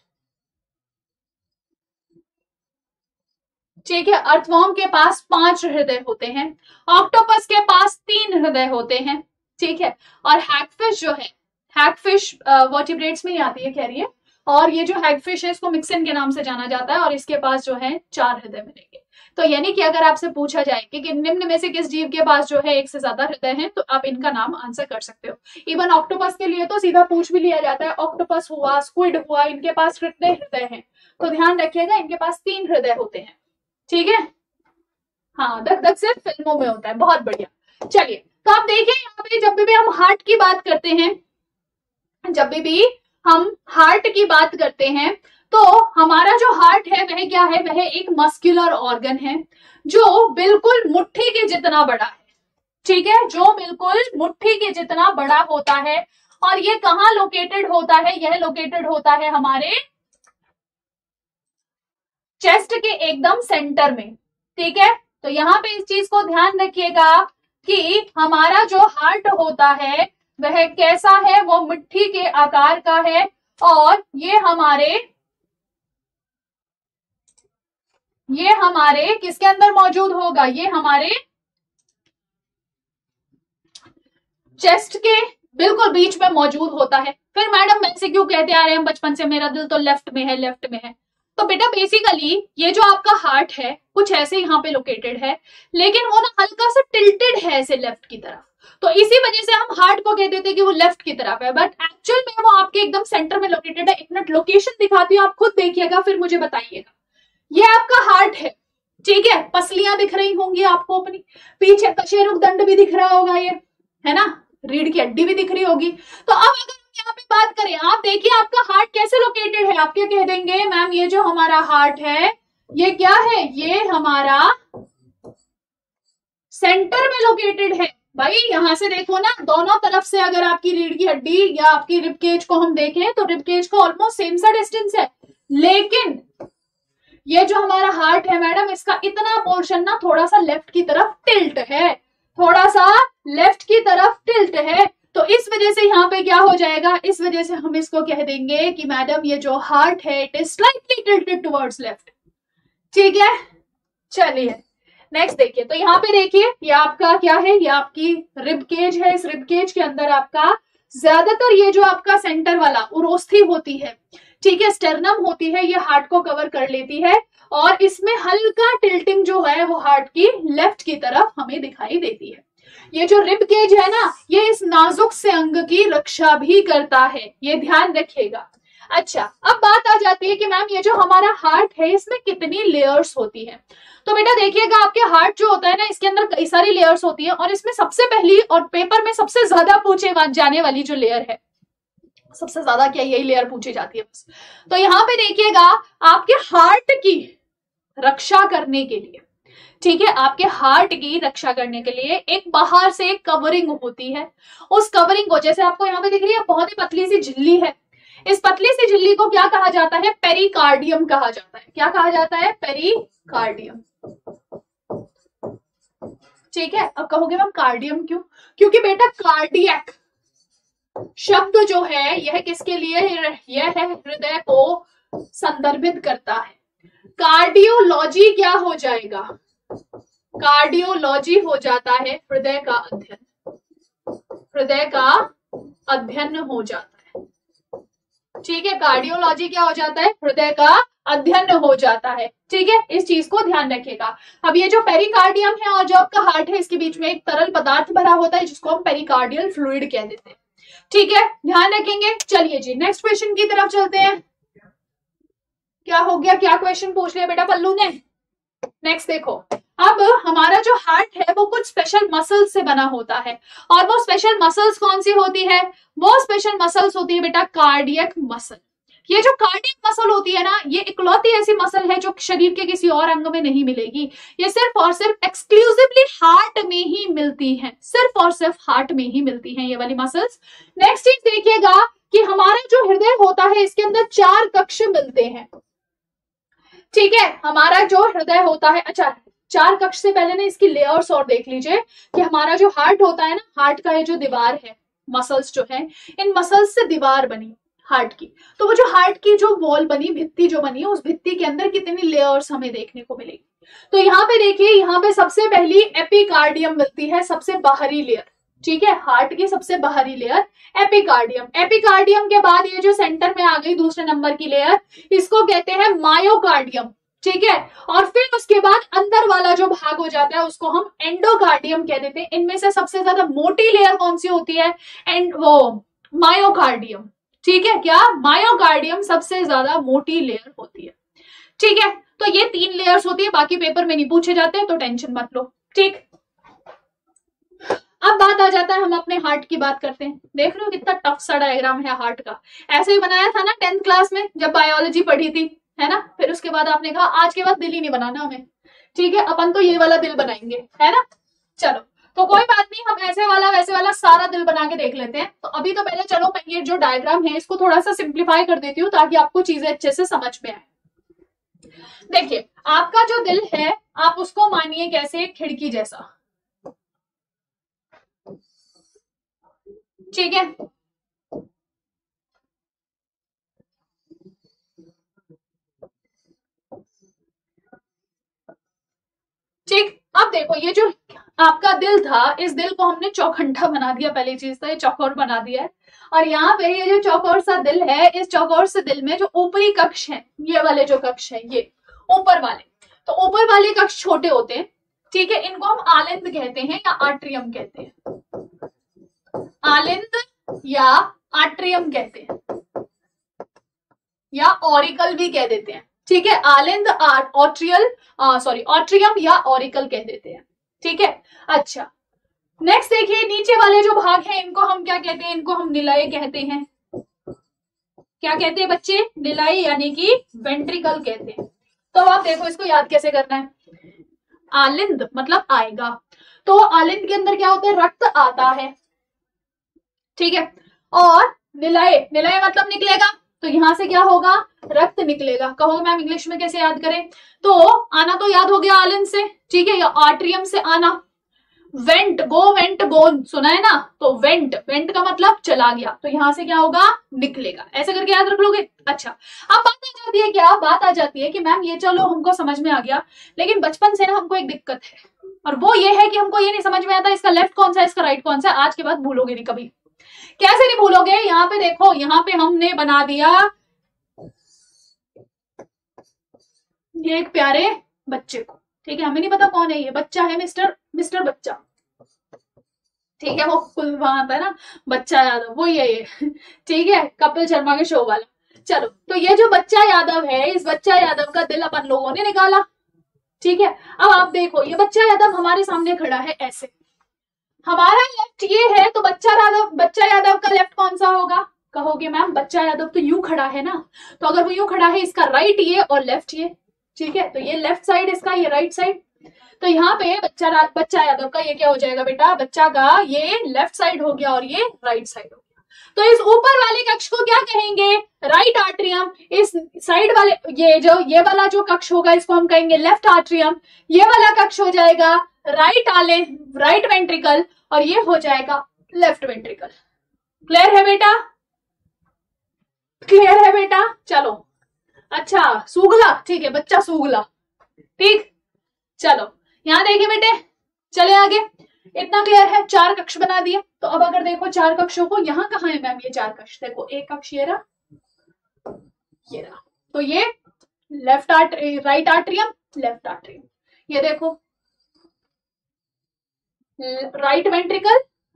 ठीक है, अर्थवर्म के पास पांच हृदय होते हैं, ऑक्टोपस के पास तीन हृदय होते हैं। ठीक है, और हैगफिश जो है, हैगफिश वर्टिब्रेट्स में ही आती है कह रही है, और ये जो हैगफिश है इसको मिक्सिन के नाम से जाना जाता है, और इसके पास जो है चार हृदय मिलेंगे। तो यानी कि अगर आपसे पूछा जाए कि निम्न में से किस जीव के पास जो है एक से ज्यादा हृदय हैं, तो आप इनका नाम आंसर कर सकते हो। इवन ऑक्टोपस के लिए तो सीधा पूछ भी लिया जाता है, ऑक्टोपस हुआ, स्क्विड हुआ, इनके पास कितने हृदय हैं, तो ध्यान रखिएगा इनके पास तीन हृदय होते हैं। ठीक है, हाँ धक धक सिर्फ फिल्मों में होता है, बहुत बढ़िया। चलिए तो आप देखिए यहाँ पे जब भी हम हार्ट की बात करते हैं, जब भी हम हार्ट की बात करते हैं तो हमारा जो हार्ट है वह क्या है, वह एक मस्कुलर ऑर्गन है जो बिल्कुल मुट्ठी के जितना बड़ा है। ठीक है, जो बिल्कुल मुट्ठी के जितना बड़ा होता है, और ये कहाँ लोकेटेड होता है, यह लोकेटेड होता है हमारे चेस्ट के एकदम सेंटर में। ठीक है, तो यहाँ पे इस चीज को ध्यान रखिएगा कि हमारा जो हार्ट होता है वह कैसा है, वो मुट्ठी के आकार का है, और ये हमारे ये हमारे किसके अंदर मौजूद होगा, ये हमारे चेस्ट के बिल्कुल बीच में मौजूद होता है। फिर मैडम ऐसे क्यों कहते आ रहे हैं बचपन से मेरा दिल तो लेफ्ट में है, लेफ्ट में है, तो बेटा बेसिकली ये जो आपका हार्ट है कुछ ऐसे यहाँ पे लोकेटेड है, लेकिन वो ना हल्का सा टिल्टेड है ऐसे लेफ्ट की तरफ, तो इसी वजह से हम हार्ट को कहते थे कि वो लेफ्ट की तरफ है, बट एक्चुअल में वो आपके एकदम सेंटर में लोकेटेड है। एक मिनट लोकेशन दिखाती हूँ, आप खुद देखिएगा फिर मुझे बताइएगा। ये आपका हार्ट है, ठीक है, पसलियां दिख रही होंगी आपको अपनी, पीछे कशेरुक दंड भी दिख रहा होगा, ये है ना, रीढ़ की हड्डी भी दिख रही होगी। तो अब अगर यहाँ पे बात करें, आप देखिए आपका हार्ट कैसे लोकेटेड है। आप क्या कह देंगे, मैम ये जो हमारा हार्ट है ये क्या है, ये हमारा सेंटर में लोकेटेड है। भाई यहां से देखो ना, दोनों तरफ से अगर आपकी रीढ़ की हड्डी या आपकी रिब केज को हम देखें तो रिब केज का ऑलमोस्ट सेम सा डिस्टेंस है, लेकिन ये जो हमारा हार्ट है मैडम, इसका इतना पोर्शन ना थोड़ा सा लेफ्ट की तरफ टिल्ट है, थोड़ा सा लेफ्ट की तरफ टिल्ट है। तो इस वजह से यहाँ पे क्या हो जाएगा, इस वजह से हम इसको कह देंगे कि मैडम ये जो हार्ट है it is slightly tilted towards left. ठीक है, चलिए नेक्स्ट देखिए। तो यहाँ पे देखिए ये आपका क्या है, ये आपकी रिब केज है। इस रिब केज के अंदर आपका ज्यादातर ये जो आपका सेंटर वाला उरोस्थी होती है, ठीक है, स्टेर्नम होती है, ये हार्ट को कवर कर लेती है, और इसमें हल्का टिल्टिंग जो है वो हार्ट की लेफ्ट की तरफ हमें दिखाई देती है। ये जो रिब केज है ना, ये इस नाजुक से अंग की रक्षा भी करता है, ये ध्यान रखिएगा। अच्छा, अब बात आ जाती है कि मैम ये जो हमारा हार्ट है इसमें कितनी लेयर्स होती है। तो बेटा देखिएगा, आपके हार्ट जो होता है ना, इसके अंदर कई सारी लेयर्स होती है, और इसमें सबसे पहली और पेपर में सबसे ज्यादा पूछे जाने वाली जो लेयर है, सबसे ज्यादा क्या यही लेयर पूछी जाती है बस। तो यहाँ पे देखिएगा आपके हार्ट की रक्षा करने के लिए, ठीक है, आपके हार्ट की रक्षा करने के लिए एक बाहर से एक कवरिंग होती है। उस कवरिंग को, जैसे आपको यहाँ पे दिख रही है, बहुत ही पतली सी झिल्ली है, इस पतली सी झिल्ली को क्या कहा जाता है, पेरिकार्डियम कहा जाता है। क्या कहा जाता है, पेरिकार्डियम। ठीक है, अब कहोगे मैम कार्डियम क्यों, क्योंकि बेटा कार्डियक शब्द जो है यह किसके लिए, यह है हृदय को संदर्भित करता है। कार्डियोलॉजी क्या हो जाएगा, कार्डियोलॉजी हो जाता है हृदय का अध्ययन, हृदय का अध्ययन हो जाता है। ठीक है, कार्डियोलॉजी क्या हो जाता है, हृदय का अध्ययन हो जाता है। ठीक है, इस चीज को ध्यान रखिएगा। अब ये जो पेरिकार्डियम है और जो आपका हार्ट है, इसके बीच में एक तरल पदार्थ भरा होता है जिसको हम पेरिकार्डियल फ्लूइड कह देते हैं। ठीक है, ध्यान रखेंगे। चलिए जी नेक्स्ट क्वेश्चन की तरफ चलते हैं। क्या हो गया, क्या क्वेश्चन पूछ लिया बेटा पल्लू ने। नेक्स्ट देखो, अब हमारा जो हार्ट है वो कुछ स्पेशल मसल्स से बना होता है, और वो स्पेशल मसल्स कौन सी होती है, वो स्पेशल मसल्स होती है बेटा कार्डियक मसल। ये जो कार्डियक मसल होती है ना, ये इकलौती ऐसी मसल है जो शरीर के किसी और अंग में नहीं मिलेगी, ये सिर्फ और सिर्फ एक्सक्लूसिवली हार्ट में ही मिलती है, सिर्फ और सिर्फ हार्ट में ही मिलती है ये वाली मसल्स। नेक्स्ट चीज देखिएगा कि हमारा जो हृदय होता है इसके अंदर चार कक्ष मिलते हैं। ठीक है, हमारा जो हृदय होता है, अच्छा चार कक्ष से पहले ना इसकी लेयर्स और देख लीजिए कि हमारा जो हार्ट होता है ना, हार्ट का ये जो दीवार है, मसल्स जो है, इन मसल्स से दीवार बनी हार्ट की। तो वो जो हार्ट की जो वॉल बनी, भित्ति जो बनी, उस भित्ति के अंदर कितनी लेयर्स हमें देखने को मिलेगी। तो यहाँ पे देखिए, यहाँ पे सबसे पहली एपिकार्डियम मिलती है, सबसे बाहरी लेयर। ठीक है, हार्ट की सबसे बाहरी लेयर एपिकार्डियम। एपिकार्डियम के बाद ये जो सेंटर में आ गई दूसरे नंबर की लेयर, इसको कहते हैं मायोकार्डियम। ठीक है, और फिर उसके बाद अंदर वाला जो भाग हो जाता है उसको हम एंडोकार्डियम कह देते हैं। इनमें से सबसे ज्यादा मोटी लेयर कौन सी होती है, एंड वो मायोकार्डियम। ठीक है, क्या मायोकार्डियम सबसे ज्यादा मोटी लेयर होती है। ठीक है, तो ये तीन लेयर्स होती है, बाकी पेपर में नहीं पूछे जाते तो टेंशन मत लो। ठीक, अब बात आ जाता है, हम अपने हार्ट की बात करते हैं। देख रहे हो कितना टफ सा डायग्राम है हार्ट का, ऐसे ही बनाया था ना टेंथ क्लास में जब बायोलॉजी पढ़ी थी, है ना। फिर उसके बाद आपने कहा आज के बाद दिल ही नहीं बनाना हमें, ठीक है, अपन तो ये वाला दिल बनाएंगे, है ना। चलो, तो कोई बात नहीं, हम ऐसे वाला वैसे वाला सारा दिल बना के देख लेते हैं। तो अभी तो पहले चलो मैं ये जो डायग्राम है इसको थोड़ा सा सिंप्लीफाई कर देती हूँ ताकि आपको चीजें अच्छे से समझ में आए। देखिए, आपका जो दिल है आप उसको मानिए कैसे, खिड़की जैसा। ठीक है, ठीक। अब देखो, ये जो आपका दिल था, इस दिल को हमने चौखंडा बना दिया, पहली चीज तो ये चौकोर बना दिया है। और यहाँ पे ये जो चौकोर सा दिल है, इस चौकोर से दिल में जो ऊपरी कक्ष है, ये वाले जो कक्ष है, ये ऊपर वाले, तो ऊपर वाले कक्ष छोटे होते हैं, ठीक है, इनको हम आलिंद कहते हैं या आट्रियम कहते हैं, आलिंद या आट्रियम कहते हैं, या ऑरिकल भी कह देते हैं, ठीक है, आलिंद, ऑट्रियल, सॉरी ऑट्रियम या ऑरिकल कह देते हैं, ठीक है। अच्छा, नेक्स्ट देखिए, नीचे वाले जो भाग हैं इनको हम क्या कहते हैं, इनको हम निलय कहते हैं। क्या कहते हैं बच्चे? निलय, यानी कि वेंट्रिकल कहते हैं। तो आप देखो इसको याद कैसे करना है। आलिंद मतलब आएगा, तो आलिंद के अंदर क्या होता है, रक्त आता है, ठीक है, और निलय, निलय मतलब निकलेगा, तो यहां से क्या होगा, रक्त निकलेगा। कहोगे मैम इंग्लिश में कैसे याद करें, तो आना तो याद हो गया आलिंद से, ठीक है, या आर्ट्रियम से आना। वेंट, गो वेंट गोन सुना है ना, तो वेंट, वेंट का मतलब चला गया, तो यहां से क्या होगा, निकलेगा, ऐसे करके याद रख लोगे। अच्छा, अब बात आ जाती है क्या, बात आ जाती है कि मैम ये चलो हमको समझ में आ गया, लेकिन बचपन से ना हमको एक दिक्कत है, और वो ये है कि हमको ये नहीं समझ में आता इसका लेफ्ट कौन सा है, इसका राइट कौन सा है। आज के बाद भूलोगे नहीं कभी। कैसे नहीं भूलोगे, यहाँ पे देखो, यहाँ पे हमने बना दिया ये एक प्यारे बच्चे को, ठीक है, हमें नहीं पता कौन है ये बच्चा, है मिस्टर मिस्टर बच्चा, ठीक है, वो कुल वहां था ना बच्चा यादव, वो ये ये ठीक है, कपिल शर्मा के शो वाला। चलो, तो ये जो बच्चा यादव है, इस बच्चा यादव का दिल अपन लोगों ने निकाला, ठीक है। अब आप देखो, ये बच्चा यादव हमारे सामने खड़ा है ऐसे, हमारा लेफ्ट ये है, तो बच्चा यादव, बच्चा यादव का लेफ्ट कौन सा होगा, कहोगे मैम बच्चा यादव तो यूं खड़ा है ना, तो अगर वो यूं खड़ा है, इसका राइट ये और लेफ्ट ये, ठीक है, तो ये लेफ्ट साइड इसका, ये राइट साइड, तो यहाँ पे बच्चा बच्चा यादव का ये क्या हो जाएगा बेटा, बच्चा का ये लेफ्ट साइड हो गया और ये राइट साइड हो गया। तो इस ऊपर वाले कक्ष को क्या कहेंगे, राइट आर्ट्रियम। इस साइड वाले, ये जो ये वाला जो कक्ष होगा, इसको हम कहेंगे लेफ्ट आर्ट्रियम। ये वाला कक्ष हो जाएगा राइट आले राइट वेंट्रिकल, और ये हो जाएगा लेफ्ट वेंट्रिकल। क्लियर है बेटा, क्लियर है बेटा, चलो। अच्छा, सूगला, ठीक है, बच्चा सूगला, ठीक, चलो यहां देखिए बेटे, चले आगे, इतना क्लियर है, चार कक्ष बना दिए। तो अब अगर देखो चार कक्षों को, यहाँ कहाँ है मैम ये चार कक्ष, देखो एक कक्ष ये रहा, ये रहा, तो ये लेफ्ट आर्ट राइट आर्ट्रियम, लेफ्ट आर्ट्रियम, ये देखो राइट वेंट्रिकल,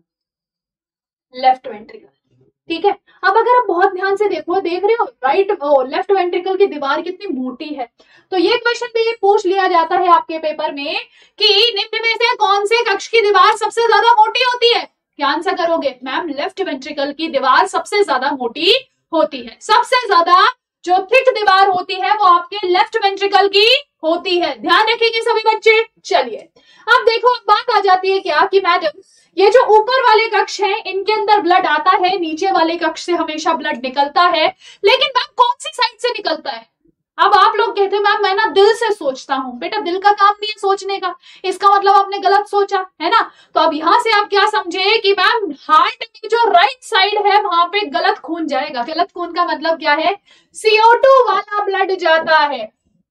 लेफ्ट वेंट्रिकल, ठीक है। अब अगर आप बहुत ध्यान से देखो, देख रहे हो राइट वो लेफ्ट वेंट्रिकल की दीवार कितनी मोटी है, तो ये क्वेश्चन भी पूछ लिया जाता है आपके पेपर में कि निम्न में से कौन से कक्ष की दीवार सबसे ज्यादा मोटी होती है। क्या आंसर करोगे मैम, लेफ्ट वेंट्रिकल की दीवार सबसे ज्यादा मोटी होती है, सबसे ज्यादा जो थिक दीवार होती है वो आपके लेफ्ट वेंट्रिकल की होती है, ध्यान रखेंगे सभी बच्चे। चलिए अब देखो, अब बात आ जाती है क्या कि मैडम ये जो ऊपर वाले कक्ष हैं इनके अंदर ब्लड आता है, नीचे वाले कक्ष से हमेशा ब्लड निकलता है, लेकिन मैम कौन सी साइड से निकलता है। अब आप लोग कहते हैं मैम मैं ना दिल से सोचता हूं, बेटा दिल का काम नहीं है सोचने का, इसका मतलब आपने गलत सोचा है ना। तो अब यहां से आप क्या समझे कि मैम हार्ट की जो राइट साइड है वहां पे गलत खून जाएगा। गलत खून का मतलब क्या है, सी ओ टू वाला ब्लड जाता है।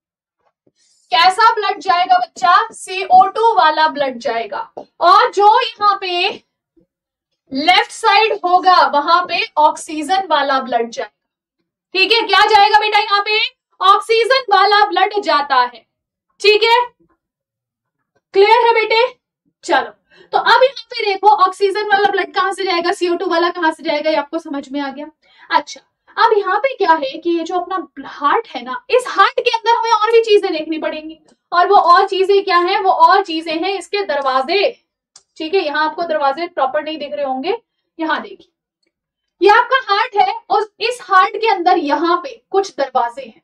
कैसा ब्लड जाएगा बच्चा, सी ओ टू वाला ब्लड जाएगा, और जो यहाँ पे लेफ्ट साइड होगा वहां पे ऑक्सीजन वाला ब्लड जाएगा, ठीक है। क्या जाएगा बेटा, यहाँ पे ऑक्सीजन वाला ब्लड जाता है, ठीक है, क्लियर है बेटे। चलो, तो अब यहाँ पे देखो ऑक्सीजन वाला ब्लड कहां से जाएगा, सी ओ टू वाला कहां से जाएगा, ये आपको समझ में आ गया। अच्छा, अब यहाँ पे क्या है कि ये जो अपना हार्ट है ना, इस हार्ट के अंदर हमें और भी चीजें देखनी पड़ेंगी, और वो और चीजें क्या है, वो और चीजें हैं इसके दरवाजे, ठीक है। यहाँ आपको दरवाजे प्रॉपर नहीं दिख रहे होंगे, यहाँ देखिए, ये आपका हार्ट है और इस हार्ट के अंदर यहाँ पे कुछ दरवाजे हैं,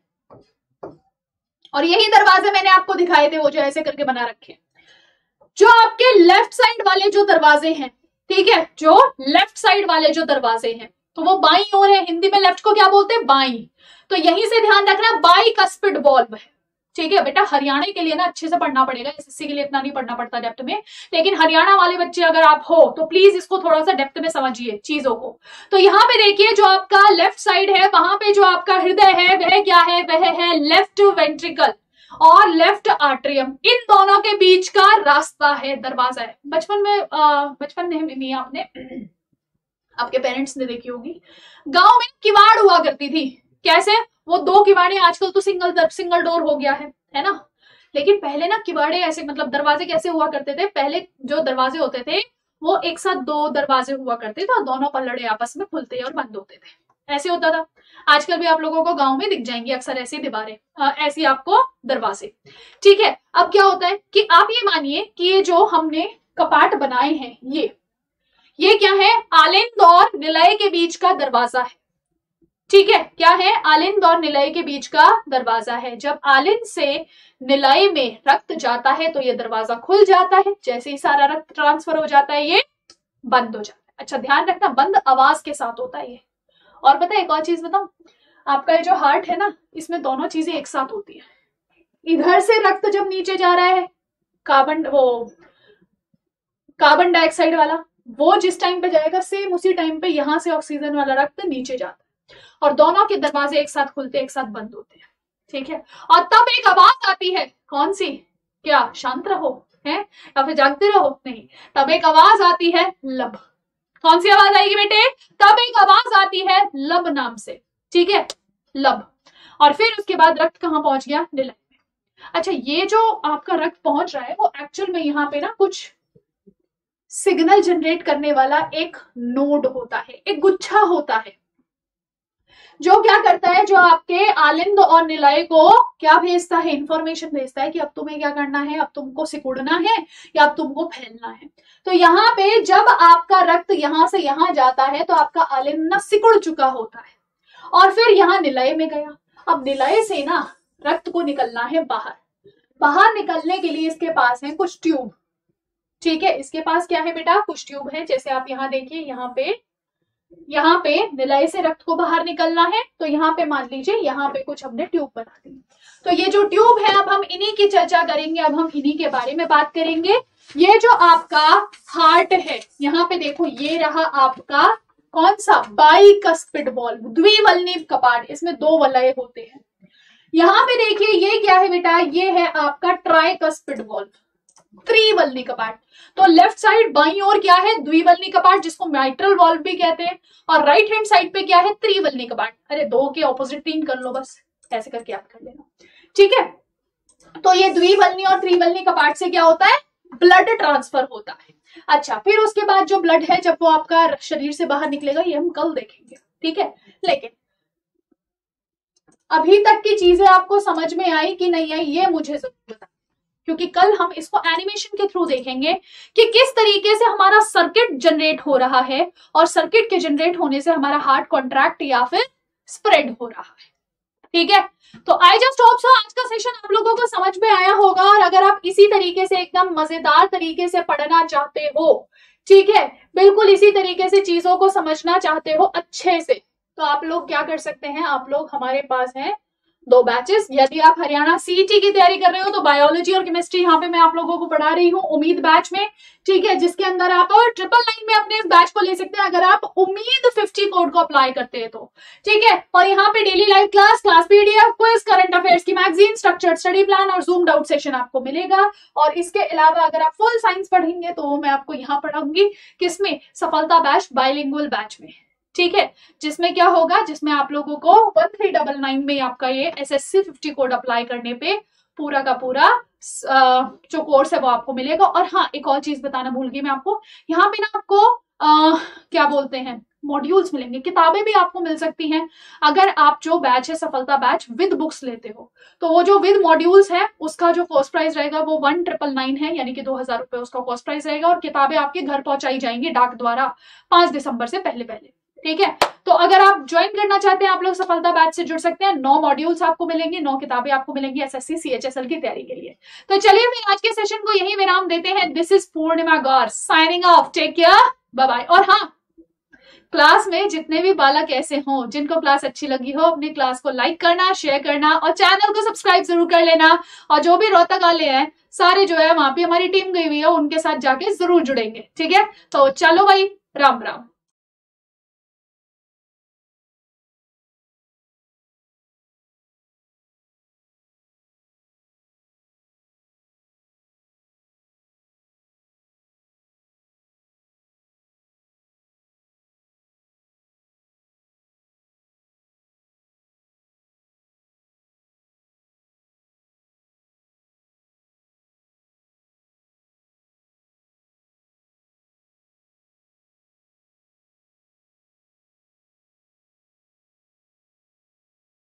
और यही दरवाजे मैंने आपको दिखाए थे, वो जो ऐसे करके बना रखे। जो आपके लेफ्ट साइड वाले जो दरवाजे हैं, ठीक है, जो लेफ्ट साइड वाले जो दरवाजे हैं, तो वो बाई ओर है, हिंदी में लेफ्ट को क्या बोलते हैं, बाई। तो यहीं से ध्यान रखना, बाई कस्पिड वॉल्व है, ठीक है बेटा। हरियाणा के लिए ना अच्छे से पढ़ना पड़ेगा, एस एस सी के लिए इतना नहीं पढ़ना पड़ता डेप्थ में, लेकिन हरियाणा वाले बच्चे अगर आप हो तो प्लीज इसको थोड़ा सा डेप्थ में समझिए चीजों को। तो यहाँ पे देखिए, जो आपका लेफ्ट साइड है वहां पे जो आपका हृदय है वह क्या है, वह है लेफ्ट वेंट्रिकल। और लेफ्ट आर्ट्रियम, इन दोनों के बीच का रास्ता है, दरवाजा है। बचपन में बचपन में नहीं, आपने आपके पेरेंट्स ने देखी होगी, गांव में किवाड़ हुआ करती थी। कैसे? वो दो किवाड़े, आजकल तो सिंगल सिंगल डोर हो गया है है ना, लेकिन पहले ना किवाड़े ऐसे, मतलब दरवाजे कैसे हुआ करते थे, पहले जो दरवाजे होते थे वो एक साथ दो दरवाजे हुआ करते थे और दोनों पल्लड़े आपस में खुलते और बंद होते थे, ऐसे होता था। आजकल भी आप लोगों को गांव में दिख जाएंगी अक्सर ऐसी दीवारें, ऐसी आपको दरवाजे। ठीक है, अब क्या होता है कि आप ये मानिए कि ये जो हमने कपाट बनाए हैं, ये ये क्या है, आलिंद और निलय के बीच का दरवाजा है। ठीक है, क्या है, आलिंद और निलय के बीच का दरवाजा है। जब आलिंद से निलय में रक्त जाता है तो ये दरवाजा खुल जाता है, जैसे ही सारा रक्त ट्रांसफर हो जाता है ये बंद हो जाता है। अच्छा ध्यान रखना, बंद आवाज के साथ होता है ये। और पता है एक और चीज बताऊं, आपका ये जो हार्ट है ना, इसमें दोनों चीजें एक साथ होती है। इधर से रक्त जब नीचे जा रहा है, कार्बन वो कार्बन डाइऑक्साइड वाला, वो जिस टाइम पे जाएगा सेम उसी टाइम पे यहां से ऑक्सीजन वाला रक्त नीचे जाता है और दोनों के दरवाजे एक साथ खुलते एक साथ बंद होते हैं। ठीक है, और तब एक आवाज आती है, कौन सी, क्या शांत रहो है या फिर जागते रहो, नहीं, तब एक आवाज आती है लब। कौन सी आवाज आएगी बेटे? तब एक आवाज आती है लब नाम से। ठीक है, लब। और फिर उसके बाद रक्त कहां पहुंच गया, निलय में। अच्छा, ये जो आपका रक्त पहुंच रहा है वो एक्चुअल में यहाँ पे ना कुछ सिग्नल जनरेट करने वाला एक नोड होता है, एक गुच्छा होता है, जो क्या करता है, जो आपके आलिंद और निलय को क्या भेजता है, इंफॉर्मेशन भेजता है कि अब तुम्हें क्या करना है, अब तुमको सिकुड़ना है या अब तुमको फैलना है। तो यहाँ पे जब आपका रक्त यहां से यहां जाता है तो आपका आलिंद ना सिकुड़ चुका होता है और फिर यहाँ निलय में गया। अब निलय से ना रक्त को निकलना है बाहर। बाहर निकलने के लिए इसके पास है कुछ ट्यूब। ठीक है, इसके पास क्या है बेटा, कुछ ट्यूब है। जैसे आप यहाँ देखिए, यहाँ पे यहाँ पे निलय से रक्त को बाहर निकलना है तो यहाँ पे मान लीजिए यहाँ पे कुछ हमने ट्यूब बना दी। तो ये जो ट्यूब है, अब हम इन्हीं की चर्चा करेंगे, अब हम इन्हीं के बारे में बात करेंगे। ये जो आपका हार्ट है, यहाँ पे देखो, ये रहा आपका कौन सा, बाइकस्पिड वॉल्व, द्विवल्नी कपाट, इसमें दो वलय होते हैं। यहाँ पे देखिए ये क्या है बेटा, ये है आपका ट्राइकस्पिड वॉल्व, त्रिवल्नी कपाट। तो लेफ्ट साइड बाईं ओर क्या है, द्विवल्नी कपाट, जिसको माइट्रल वॉल्व भी कहते हैं, और राइट हैंड साइड पे क्या है, त्रिवल्नी कपाट। अरे दो के ऑपोजिट तीन कर लो, बस ऐसे करके याद कर लेना। ठीक है, तो ये द्विवल्नी और त्रिवल्नी कपाट से क्या होता है, ब्लड ट्रांसफर होता है। अच्छा, फिर उसके बाद जो ब्लड है जब वो आपका शरीर से बाहर निकलेगा, ये हम कल देखेंगे। ठीक है, लेकिन अभी तक की चीजें आपको समझ में आई कि नहीं आई, ये मुझे जरूर बता, क्योंकि कल हम इसको एनिमेशन के थ्रू देखेंगे कि किस तरीके से हमारा सर्किट जनरेट हो रहा है और सर्किट के जनरेट होने से हमारा हार्ट कॉन्ट्रैक्ट या फिर स्प्रेड हो रहा है। ठीक है, तो आई जस्ट होप सो आज का सेशन आप लोगों को समझ में आया होगा। और अगर आप इसी तरीके से एकदम मजेदार तरीके से पढ़ना चाहते हो, ठीक है, बिल्कुल इसी तरीके से चीजों को समझना चाहते हो अच्छे से, तो आप लोग क्या कर सकते हैं, आप लोग हमारे पास हैं दो बैचेस। यदि आप हरियाणा सीईटी की तैयारी कर रहे हो तो बायोलॉजी और केमिस्ट्री यहाँ पे मैं आप लोगों को पढ़ा रही हूँ उम्मीद बैच में। ठीक है, जिसके अंदर आप ट्रिपल नाइन में अपने इस बैच को ले सकते हैं अगर आप उम्मीद फिफ्टी कोड को अप्लाई करते हैं तो। ठीक है, और यहाँ पे daily live class, class PDF, quiz, current affairs की मैगजीन, स्ट्रक्चर्ड स्टडी प्लान और जूम आउट सेशन आपको मिलेगा। और इसके अलावा अगर आप फुल साइंस पढ़ेंगे तो मैं आपको यहाँ पढ़ाऊंगी किसमें, सफलता बैच, बाइलिंगुअल बैच में। ठीक है, जिसमें क्या होगा, जिसमें आप लोगों को वन थ्री डबल नाइन में आपका ये एसएससी फिफ्टी कोड अप्लाई करने पे पूरा का पूरा जो कोर्स है वो आपको मिलेगा। और हाँ, एक और चीज बताना भूल गई मैं आपको, यहाँ पे ना आपको आ, क्या बोलते हैं, मॉड्यूल्स मिलेंगे, किताबें भी आपको मिल सकती हैं अगर आप जो बैच है सफलता बैच विद बुक्स लेते हो। तो वो जो विद मॉड्यूल्स है उसका जो कॉस्ट प्राइस रहेगा वो वन ट्रिपल नाइन है, यानी कि दो हजार रुपए उसका कॉस्ट प्राइस रहेगा। और किताबें आपके घर पहुंचाई जाएंगी डाक द्वारा पांच दिसंबर से पहले पहले। ठीक है, तो अगर आप ज्वाइन करना चाहते हैं आप लोग सफलता बैच से जुड़ सकते हैं। नौ मॉड्यूल्स आपको मिलेंगे, नौ किताबें आपको मिलेंगी एसएससी सीएचएसएल की तैयारी के लिए। तो चलिए फिर आज के सेशन को यही विराम देते हैं। This is Purnima Gaur signing off, take care, bye bye. और हाँ, क्लास में जितने भी बालक ऐसे हों जिनको क्लास अच्छी लगी हो, अपनी क्लास को लाइक करना, शेयर करना और चैनल को सब्सक्राइब जरूर कर लेना। और जो भी रोहतक वाले हैं सारे जो है वहां पे हमारी टीम गई हुई है, उनके साथ जाके जरूर जुड़ेंगे। ठीक है, तो चलो भाई, राम राम।